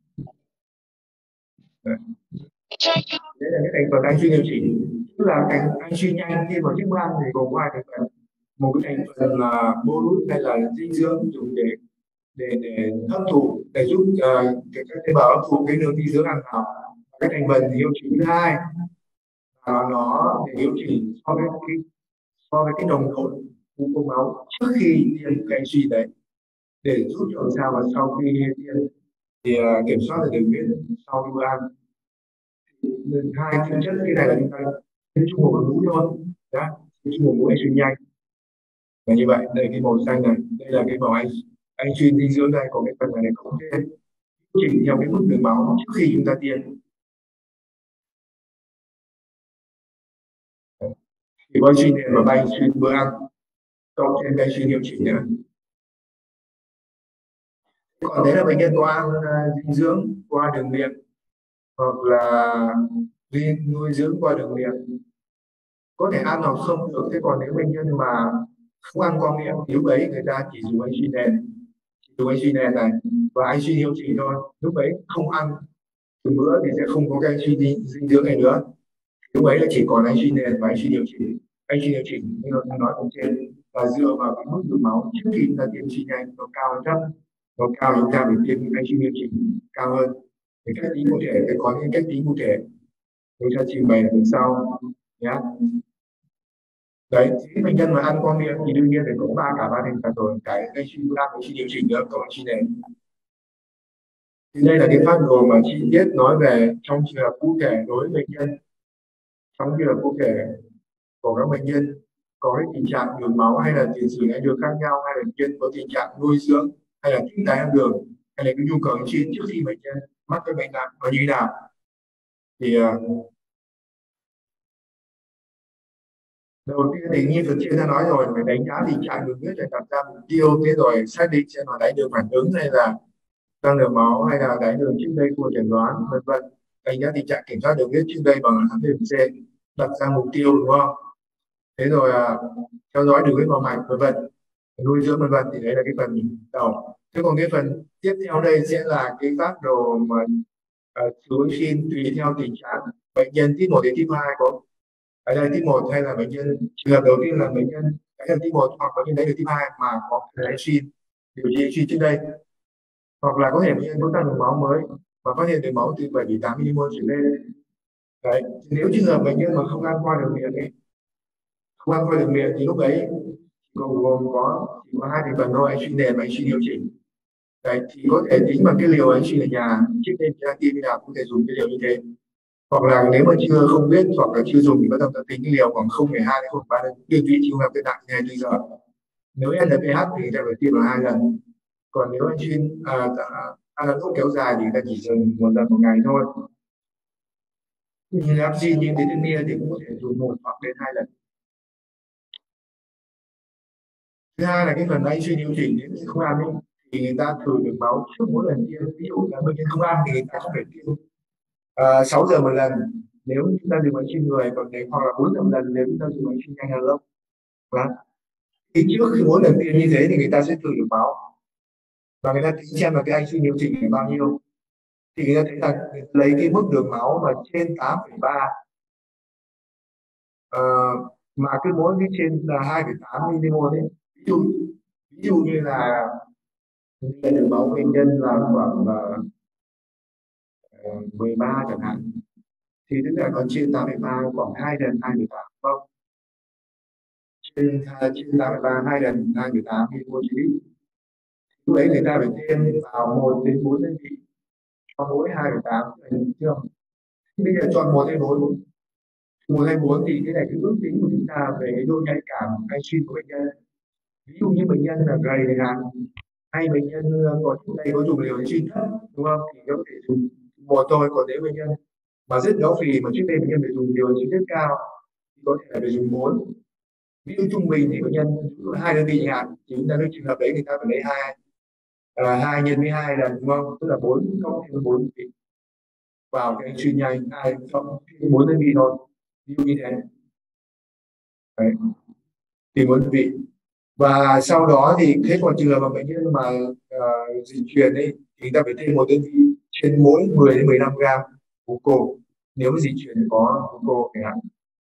Đấy. Đấy là cái thành phần insulin điều chỉnh, tức là cái insulin nhanh khi vào trước bữa ăn thì gồm có hai thành phần, một cái thành phần là bolus hay là dinh dưỡng dùng để để để hấp thụ, để giúp uh, các tế bào hấp thụ cái lượng dinh dưỡng ăn vào. Cái thành phần hiệu chỉnh thứ hai uh, nó để hiệu chỉnh so với cái so với cái nồng độ của máu trước khi tiêm cái insulin đấy, để giúp cho làm sao mà sau khi tiêm thì uh, kiểm soát được đường huyết sau cái bữa ăn. Hai thực chất cái này là chúng ta tiêm chung một mũi thôi, đó, tiêm chung một mũi insulin nhanh. Và như vậy đây cái màu xanh này, đây là cái màu anh insulin dinh dưỡng đây, còn cái phần này không thêm, chỉnh theo cái mức đường máu trước khi chúng ta tiêm. Thì có insulin và bay insulin bữa ăn cộng thêm cái insulin hiệu chỉnh nữa. Còn đấy là bệnh nhân có ăn uh, dinh dưỡng qua đường miệng hoặc là nuôi dưỡng qua đường miệng, có thể ăn hoặc không được. Thế còn nếu bệnh nhân mà không ăn qua miệng thì lúc ấy người ta chỉ dùng insulin nền, dùng insulin nền này và insulin hiệu chỉnh thôi. Lúc ấy không ăn từng bữa thì sẽ không có cái insulin dinh dưỡng này nữa, lúc ấy là chỉ còn insulin nền và insulin điều chỉnh. Insulin điều chỉnh như tôi nói ở trên là dựa vào cái mức đường máu trước khi chúng ta tiêm insulin nhanh, nó cao hơn thấp, nó cao chúng ta phải tiêm insulin điều chỉnh cao hơn. Thì cách tính cụ thể phải có những cách tính cụ thể tôi sẽ trình bày ở phần sau nhé. Đấy, thì bệnh nhân mà ăn qua miệng thì đương nhiên phải có ba cả ba thành phần rồi, cái insulin bữa ăn, insulin điều chỉnh nữa, còn insulin nền. Thì đây là cái phác đồ mà chi tiết nói về trong trường hợp cụ thể đối với bệnh nhân, trong trường hợp cụ thể của các bệnh nhân có cái tình trạng đường máu hay là tiền sử đái đường khác nhau, hay là bệnh nhân có tình trạng nuôi dưỡng hay là thích đái đường, hay là cái nhu cầu insulin trước khi bệnh nhân mắc cái bệnh nặng nó như thế nào. Thì uh, đầu tiên thì như vừa trên đã nói rồi, phải đánh giá tình trạng đường huyết để đặt ra mục tiêu, thế rồi xác định xem là đái đường phản ứng hay là tăng đường máu hay là đái đường trước đây của chẩn đoán, vân vân. Đánh giá tình trạng kiểm soát đường huyết trước đây bằng hát bê một xê, đặt ra mục tiêu, đúng không? Thế rồi uh, theo dõi đường huyết vào mạch, vân vân, nuôi dưỡng, vân vân. Thì đấy là cái phần đầu. Thế còn cái phần tiếp theo đây sẽ là cái phác đồ mà uh, chú xin tùy theo tình trạng bệnh nhân type một đến type hai có ở đây type một, hay là bệnh nhân trường hợp đầu tiên là bệnh nhân đái đường type một hoặc bệnh nhân đái đường type hai mà có đái xin điều trị suy trước đây, hoặc là có thể bệnh nhân có tăng đường máu mới và phát hiện đường máu từ bảy phẩy tám milimol trở lên. Đấy, nếu trường hợp bệnh nhân mà không ăn qua đường miệng ấy, không ăn qua đường miệng thì lúc ấy gồm gồm có chỉ có hai thành phần thôi, insulin nền và insulin điều chỉnh. Đấy, thì có thể tính bằng cái liều insulin ở nhà, trước đây chúng ta tiêm như nào cũng thể dùng cái liều như thế, hoặc là nếu mà chưa không biết hoặc là chưa dùng thì bắt đầu ta tính cái liều khoảng không phẩy hai đến không phẩy ba đơn vị khi gặp cái nặng hai mươi bốn giờ. Nếu en pê hát thì người ta phải tiêm vào hai lần, còn nếu insulin à, ăn thuốc kéo dài thì người ta chỉ dùng một lần một ngày thôi. Như Apsin, như Detemir thì cũng có thể dùng một hoặc đến hai lần. Thứ hai là cái phần insulin điều chỉnh, nếu như không ăn ấy, thì người ta thử đường máu trước mỗi lần tiêm. Ví dụ là bệnh nhân không ăn thì người ta không phải tiêm uh, sáu giờ một lần nếu chúng ta dùng insulin người, còn nếu hoặc là bốn giờ một lần nếu chúng ta dùng insulin nhanh hơn. Thì trước khi mỗi lần tiêm như thế thì người ta sẽ thử đường máu và người ta tính xem là cái insulin điều chỉnh là bao nhiêu. Thì người ta thấy là lấy cái mức đường máu mà trên tám phẩy ba uh, mà cứ mỗi cái trên là hai phẩy tám milimol ấy. Ví dụ ví dụ như là lượng máu bệnh nhân là khoảng uh, mười ba chẳng hạn, thì tức là nó trên tám phẩy ba khoảng hai lần hai phẩy tám, không? Trên trên tám phẩy ba hai lần hai phẩy tám milimol trên lít. Lúc đấy người ta phải thêm vào một đến bốn đơn vị cho mỗi hai phẩy tám, chưa? Bây giờ chọn một hay bốn, một hay bốn thì cái này cái ước tính của chúng ta về độ nhạy cảm hay suy của bệnh nhân. Ví dụ như bệnh nhân là gầy chẳng hạn, hay bệnh nhân có trước đây có dùng liều insulin thấp, đúng không, thì có thể dùng một thôi. Còn nếu bệnh nhân mà rất béo phì mà trước đây bệnh nhân phải dùng liều insulin rất cao thì có thể là phải dùng bốn. Ví dụ trung bình thì bệnh nhân hai đơn vị chẳng hạn, thì chúng ta cái trường hợp đấy người ta phải lấy hai à, hai nhân với hai lần, đúng không, tức là bốn cộng thêm bốn vị vào cái suy nhanh, hai cộng bốn đơn vị thôi, ví dụ như thế. Đấy, thì bốn đơn vị. Và sau đó thì thế còn trường hợp mà bệnh nhân mà uh, dịch truyền ấy thì ta phải thêm một đơn vị trên mỗi mười đến mười lăm gram glucose nếu mà dịch truyền có glucose chẳng hạn.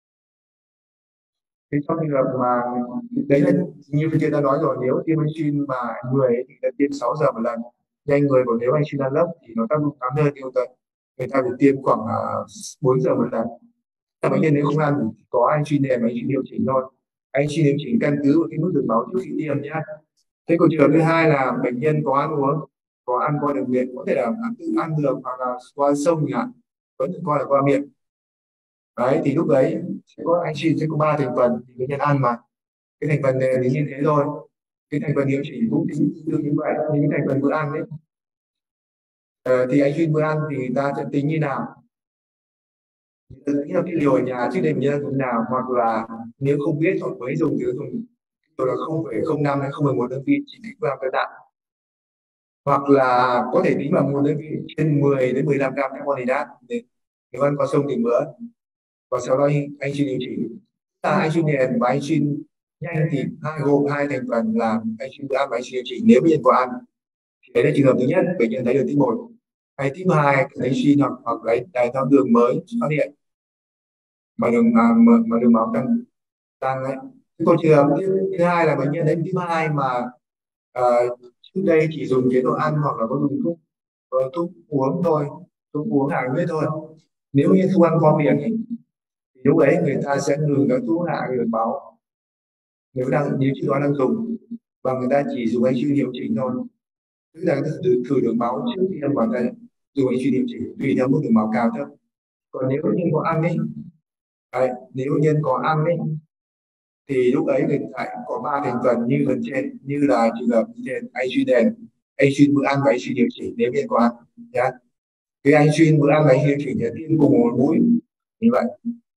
Thế trong trường hợp mà đấy là như phía trên đã nói rồi, nếu tiêm insulin mà người ấy thì ta tiêm sáu giờ một lần, nhanh người, còn nếu insulin ăn lấp thì nó tác dụng tám nơi tiêu tận, người ta phải tiêm khoảng uh, bốn giờ một lần. Các bệnh nhân nếu không ăn thì có insulin để mà insulin điều chỉnh thôi, insulin điều chỉnh căn cứ vào cái mức đường máu trước khi tiêm nhé. Thế còn trường hợp thứ hai là bệnh nhân có ăn uống, có ăn qua đường miệng, có thể là ăn tự ăn được hoặc là qua sông chẳng hạn, vẫn được coi là qua miệng. Đấy, thì lúc đấy sẽ có insulin sẽ có ba thành phần thì bệnh nhân ăn mà cái thành phần này là như thế thôi. Cái thành phần điều chỉnh cũng tính tương như vậy, những cái thành phần bữa ăn đấy. Ờ, thì insulin bữa ăn thì người ta sẽ tính như nào? Tính là cái liều ở nhà trước đây bệnh nhân dùng nào, hoặc là nếu không biết hoặc mới dùng thì dùng rồi là không phẩy không năm hay không phẩy một đơn vị chỉ tính vào cơ tạng, hoặc là có thể tính bằng một đơn vị trên mười đến mười lăm gram carbon hydrate để nếu ăn qua sông thì bữa. Và sau đó anh xin điều chỉnh là anh xin đèn và anh xin nhanh thì hai gồm hai thành phần là anh xin bữa ăn và anh xin điều chỉnh nếu bệnh nhân có ăn. Thì đấy là trường hợp thứ nhất, bệnh nhân thấy được type một. Hay type hai thấy suy hoặc hoặc là đái tháo đường mới phát hiện mà đường mà, mà đường máu tăng tăng ấy. Thế còn trường hợp thứ hai là bệnh nhân đến type hai mà uh, trước đây chỉ dùng chế độ ăn hoặc là có dùng thuốc uh, thuốc uống thôi, thuốc uống hạ huyết thôi. Nếu như không ăn qua miệng thì lúc ấy người ta sẽ ngừng các thuốc hạ đường máu nếu đang nếu chế độ đang dùng, và người ta chỉ dùng insulin điều chỉnh thôi, tức là thử, thử đường máu trước khi ăn vào ta dùng insulin điều chỉnh tùy theo mức đường máu cao thấp. Còn nếu như có ăn ấy, đấy, nếu nhân có ăn ấy thì lúc ấy người ta có ba thành phần như lần trên, như là trường hợp trên insulin đèn, insulin bữa ăn và insulin điều chỉnh nếu nhân có ăn nhá. Cái insulin bữa ăn và insulin điều chỉnh là tiêm cùng một mũi như vậy.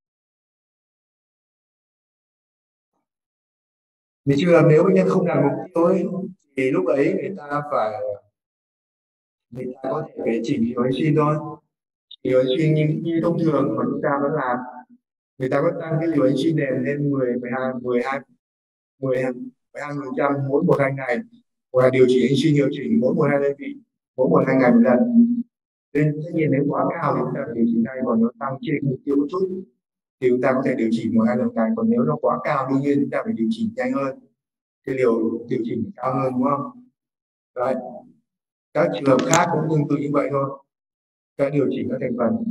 Vì trường hợp nếu bệnh nhân không đạt mục tiêu ấy, thì lúc ấy người ta phải người ta có thể phải chỉnh liều insulin thôi, liều insulin như, như thông thường mà chúng ta vẫn làm. Người ta có tăng cái liều insulin đèn lên mười, mười hai, mười hai, mười hai phần trăm mỗi một hai ngày, hoặc là điều chỉnh insulin điều chỉnh mỗi một hai đơn vị, mỗi một hai ngày một lần. Nên tất nhiên nếu quá cao thì chúng ta phải điều chỉnh ngay, còn nếu tăng trên mục tiêu một chút thì chúng ta có thể điều chỉnh một hai lần ngày. Còn nếu nó quá cao đương nhiên chúng ta phải điều chỉnh nhanh hơn, cái liều điều chỉnh cao hơn, đúng không? Đấy, các trường hợp khác cũng tương tự như vậy thôi, các điều chỉnh các thành phần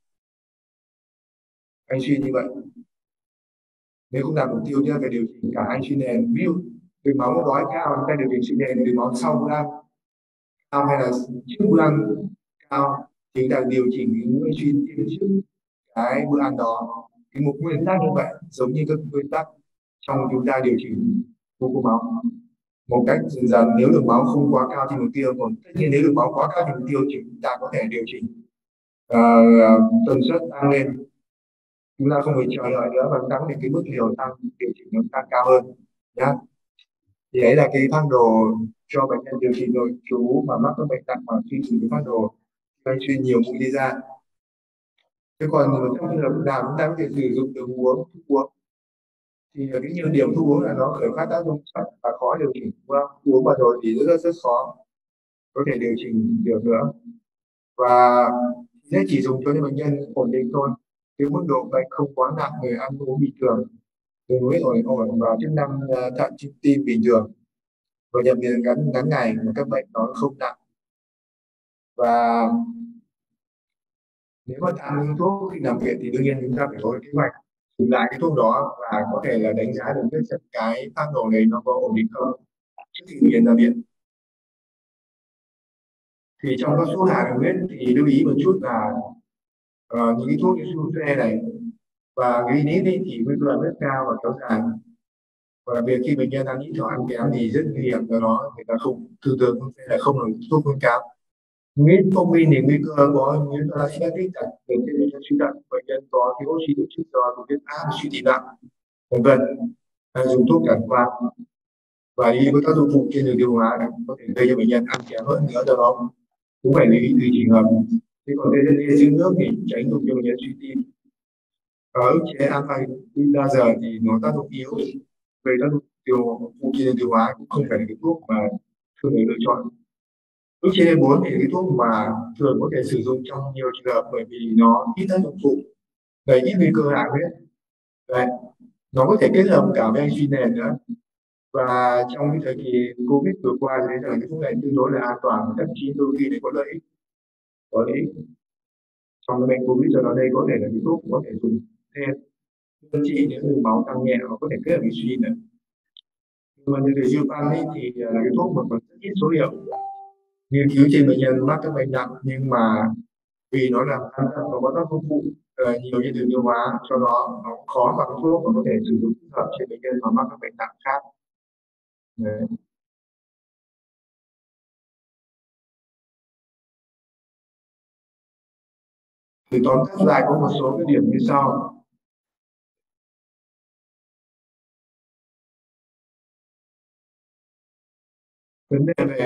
insulin như vậy. Nếu không đạt mục tiêu chúng ta phải điều chỉnh cả insulin nền, ví dụ đường máu có đói cao chúng ta điều chỉnh insulin nền, đường máu sau bữa ăn cao hay là trước bữa ăn cao thì chúng ta điều chỉnh cái insulin tiêm trước cái bữa ăn đó. Cái một nguyên tắc như vậy, giống như các nguyên tắc trong chúng ta điều chỉnh glucose máu một cách dần dần. Nếu đường máu không quá cao thì mục tiêu, còn tất nhiên nếu đường máu quá cao thì mục tiêu thì chúng ta có thể điều chỉnh uh, tần suất tăng lên, chúng ta không phải chờ đợi nữa và tăng đến cái mức liều tăng điều chỉnh nó tăng cao hơn nhá. Thì đấy là cái phác đồ cho bệnh nhân điều trị nội trú mà mắc các bệnh nặng mà khi sử dụng phác đồ gây suy nhiều mũi đi ra. Thế còn trong trường hợp nào chúng ta có thể sử dụng đường uống, thuốc uống thì cái nhược điểm thuốc uống là nó khởi phát tác dụng chậm và khó điều chỉnh, đúng không? Uống vào rồi thì rất rất, rất khó có thể điều chỉnh được nữa, và nên chỉ dùng cho những bệnh nhân ổn định thôi, cái mức độ bệnh không quá nặng, người ăn uống bình thường đường huyết ổn ổn và chức năng ờ, thận tim tim bình thường và nhập viện ngắn ngắn ngày mà các bệnh nó không nặng. Và nếu mà tạm ngưng thuốc khi nằm viện thì đương nhiên chúng ta phải có kế hoạch dùng lại cái thuốc đó và có thể là đánh giá được cái cái phác đồ này nó có ổn định không trước khi bệnh nhân ra viện. Thì trong các thuốc hạ đường huyết thì lưu ý một chút là uh, những cái thuốc như sulfate này và grenade ấy, thì nguy cơ rất cao và kéo dài, và đặc biệt khi bệnh nhân ăn ít hoặc ăn kém thì rất nguy hiểm, do đó người ta không thường thường không sẽ là không được thuốc khuyến cáo. Nguyên thông tin thì nguy cơ có những acid đặc biệt trên bệnh nhân suy thận, bệnh nhân có thiếu oxy tổ chức do tụt huyết áp, suy tim nặng, vân vân. Dùng thuốc cản quang và đi với các dụng phụ trên đường tiêu hóa có thể gây cho bệnh nhân ăn kém hơn nữa, do đó cũng phải lưu ý tùy trường hợp. Thế còn đây là giữ nước thì tránh dùng cho bệnh nhân suy tim. Ở ức chế alpha beta giờ thì nó tác dụng yếu về tác dụng tiêu phụ trên đường tiêu hóa, cũng không phải là cái thuốc mà thường người lựa chọn. Ức chế bốn thì cái thuốc mà thường có thể sử dụng trong nhiều trường hợp bởi vì nó ít tác dụng phụ, gây ít nguy cơ hạ huyết. Đấy, nó có thể kết hợp cả với insulin nền nữa. Và trong cái thời kỳ Covid vừa qua thì thấy rằng cái thuốc này tương đối là an toàn, thậm chí đôi khi để có lợi ích, có lợi ích trong cái bệnh Covid, cho nó đây có thể là cái thuốc có thể dùng thêm điều trị nếu đường máu tăng nhẹ, nó có thể kết hợp insulin nữa. Nhưng mà như về Zilpan ấy thì là cái thuốc mà còn rất ít số liệu nghiên cứu trên bệnh nhân mắc các bệnh nặng, nhưng mà vì nó làm tăng nó có tác dụng phụ uh, nhiều trên đường tiêu hóa, cho nó nó khó bằng thuốc và có thể sử dụng thích hợp trên bệnh nhân mà mắc các bệnh nặng khác. Đấy. Thì tóm tắt lại có một số cái điểm như sau. Vấn đề về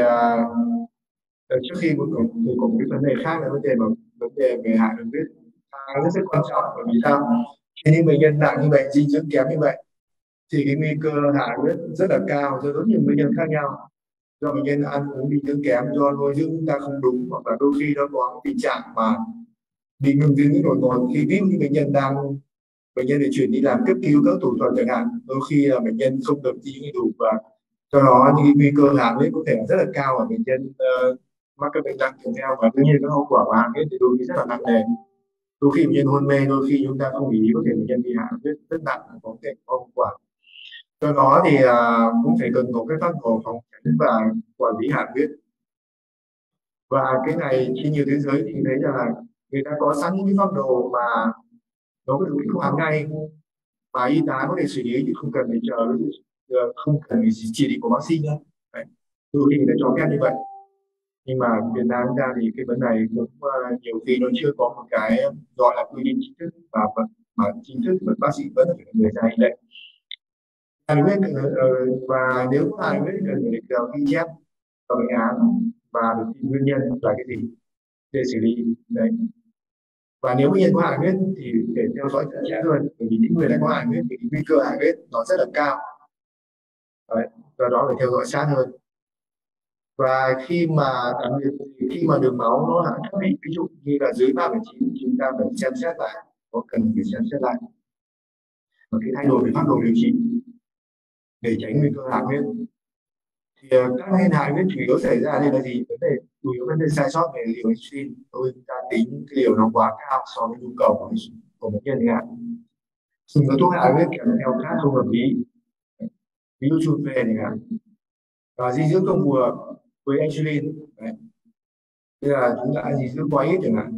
uh, trước khi một thì có một cái vấn đề khác là vấn đề mà vấn đề về hạ đường huyết nó rất, rất quan trọng, bởi vì sao? Khi những bệnh nhân nặng như vậy, dinh dưỡng kém như vậy thì cái nguy cơ hạ huyết rất là cao do rất nhiều nguyên nhân khác nhau, do bệnh nhân ăn uống dinh dưỡng kém, do nuôi dưỡng chúng ta không đúng, hoặc là đôi khi nó có tình trạng mà bị ngừng dinh dưỡng đột ngột. Khi ví dụ như bệnh nhân đang bệnh nhân để chuyển đi làm cấp cứu các thủ thuật chẳng hạn, đôi khi là bệnh nhân không được dinh đủ, và do đó những nguy cơ hạ huyết có thể rất là cao ở bệnh nhân uh, mắc các bệnh nặng kèm theo, và đương nhiên các hậu quả của hạ huyết thì đôi khi rất là nặng nề. Đôi khi bệnh nhân hôn mê, đôi khi chúng ta không ý có thể bệnh nhân bị hạ huyết rất nặng, có thể có hậu quả. Do đó thì uh, cũng phải cần có cái phác đồ phòng tránh và quản lý hạ huyết. Và cái này trên nhiều thế giới thì thấy rằng là người ta có sẵn những cái phác đồ mà nó có thể không khám ngay, và y tá có thể xử lý chứ không cần phải chờ, không cần phải chỉ định của bác sĩ nữa. Đấy. Đôi khi người ta cho phép như vậy, nhưng mà Việt Nam ra thì cái vấn này cũng uh, nhiều khi nó chưa có một cái gọi là quy định chính thức, và mà chính thức mà bác sĩ vẫn phải người ra như vậy. Huyết uh, và nếu có hài huyết cần phải được ghi chép và bệnh án và được tìm nguyên nhân là cái gì để xử lý. Đấy. Và nếu bệnh nhân có hại huyết thì để theo dõi chặt chẽ hơn, bởi vì những người đã có hại huyết thì nguy cơ hại huyết nó rất là cao. Đấy. Do đó phải theo dõi sát hơn. Và khi mà đặc biệt khi mà đường máu nó hạ thấp, ví dụ như là dưới ba phẩy chín, chúng ta phải xem xét lại, có cần phải xem xét lại và cái thay đổi về phác đồ điều trị để tránh nguy cơ hạ huyết. Thì các hen hạ huyết chủ yếu xảy ra đây là gì? Vấn đề chủ yếu vấn đề sai sót về liều insulin, tôi ta tính cái liều nó quá cao so với nhu cầu của, của bệnh nhân chẳng hạn. Dùng các thuốc hạ huyết kèm theo khác không hợp lý, ví dụ chụp về chẳng hạn, và dinh dưỡng không phù hợp với insulin. Đấy. Tức là chúng ta ăn dinh dưỡng quá ít chẳng hạn.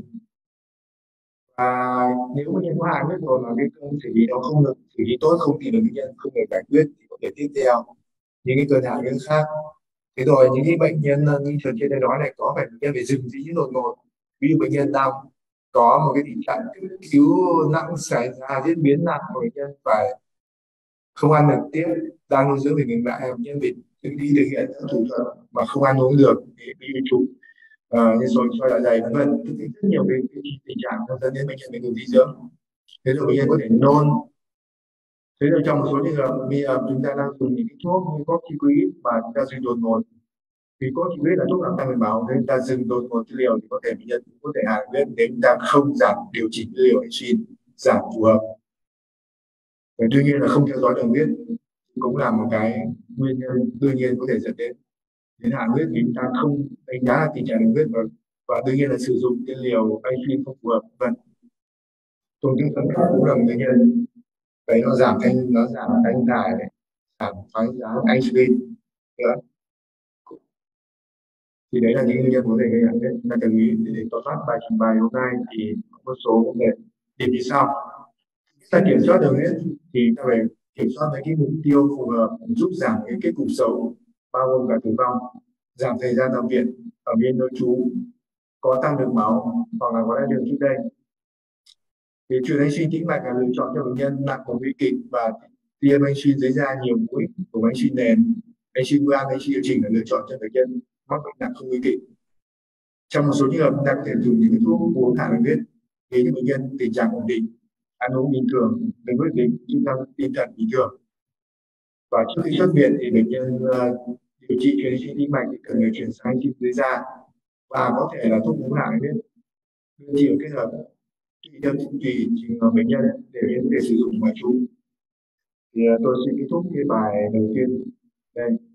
Và nếu bệnh nhân có hạ huyết rồi mà cái cơn xử lý nó không được xử lý tốt, không tìm được nguyên nhân, không được giải quyết thì có thể tiếp theo những cái cơn hạ huyết khác. Thế rồi những cái bệnh nhân như thường trên đây nói này, có phải bệnh nhân phải dừng dinh dưỡng đột ngột, ví dụ bệnh nhân đang có một cái tình trạng cấp cứu nặng xảy ra, diễn biến nặng, bệnh nhân phải không ăn được tiếp, đang nuôi dưỡng thì ngừng lại, bệnh nhân bị tự đi thực hiện các thủ thuật mà không ăn uống được, bị trục uh, như sôi soi dạ dày vân vân, rất nhiều cái, cái tình trạng dẫn đến bệnh nhân bị ngừng dinh dưỡng. Thế rồi bệnh nhân có thể nôn. Thế rồi trong một số trường hợp bây giờ chúng ta đang dùng những cái thuốc như corticoid mà chúng ta dùng đột ngột, vì corticoid là thuốc làm tăng mạch máu nên ta dừng đột ngột liều thì có thể bệnh nhân có thể hạ huyết nếu chúng ta không giảm điều chỉnh liều insulin giảm phù hợp. Và tuy nhiên là không theo dõi đường huyết cũng là một cái nguyên nhân đương nhiên có thể dẫn đến đến hạ huyết vì chúng ta không đánh giá là tình trạng đường huyết, và và đương nhiên là sử dụng cái liều insulin không phù hợp vân. Tổn thương thận cấp cũng là một nguyên nhân, đấy nó giảm thanh nó giảm thanh thải này, giảm thoái hóa insulin nữa, thì đấy là những nguyên nhân có thể gây hại huyết chúng ta cần nghĩ. Để tóm tắt bài trình bày hôm nay thì có một số vấn đề điểm như sau. Ta kiểm soát đường huyết thì ta phải kiểm soát mấy cái mục tiêu phù hợp giúp giảm cái kết cục xấu bao gồm cả tử vong, giảm thời gian nằm viện, ở viện nội trú, có tăng đường máu hoặc là có đái đường trước đây. Thì truyền insulin tĩnh mạch là lựa chọn cho bệnh nhân nặng và nguy kịch và tiêm insulin dưới da nhiều mũi của insulin nền. Insulin bữa ăn insulin điều chỉnh là lựa chọn cho bệnh nhân mắc bệnh nặng không nguy kịch. Trong một số trường hợp ta có thể dùng những thuốc uống hạ đường huyết để cho bệnh nhân tình trạng ổn định, ăn uống bình thường, đường huyết định, chức năng tinh thần bình thường. Và trước khi xuất viện thì bệnh nhân uh, điều trị truyền insulin tĩnh mạch thì cần phải chuyển sang insulin dưới da và có thể là thuốc uống hạ đường huyết điều trị kết hợp tùy theo tùy trường hợp bệnh nhân để có thể sử dụng ngoại trú. Thì uh, tôi xin kết thúc cái bài đầu tiên đây.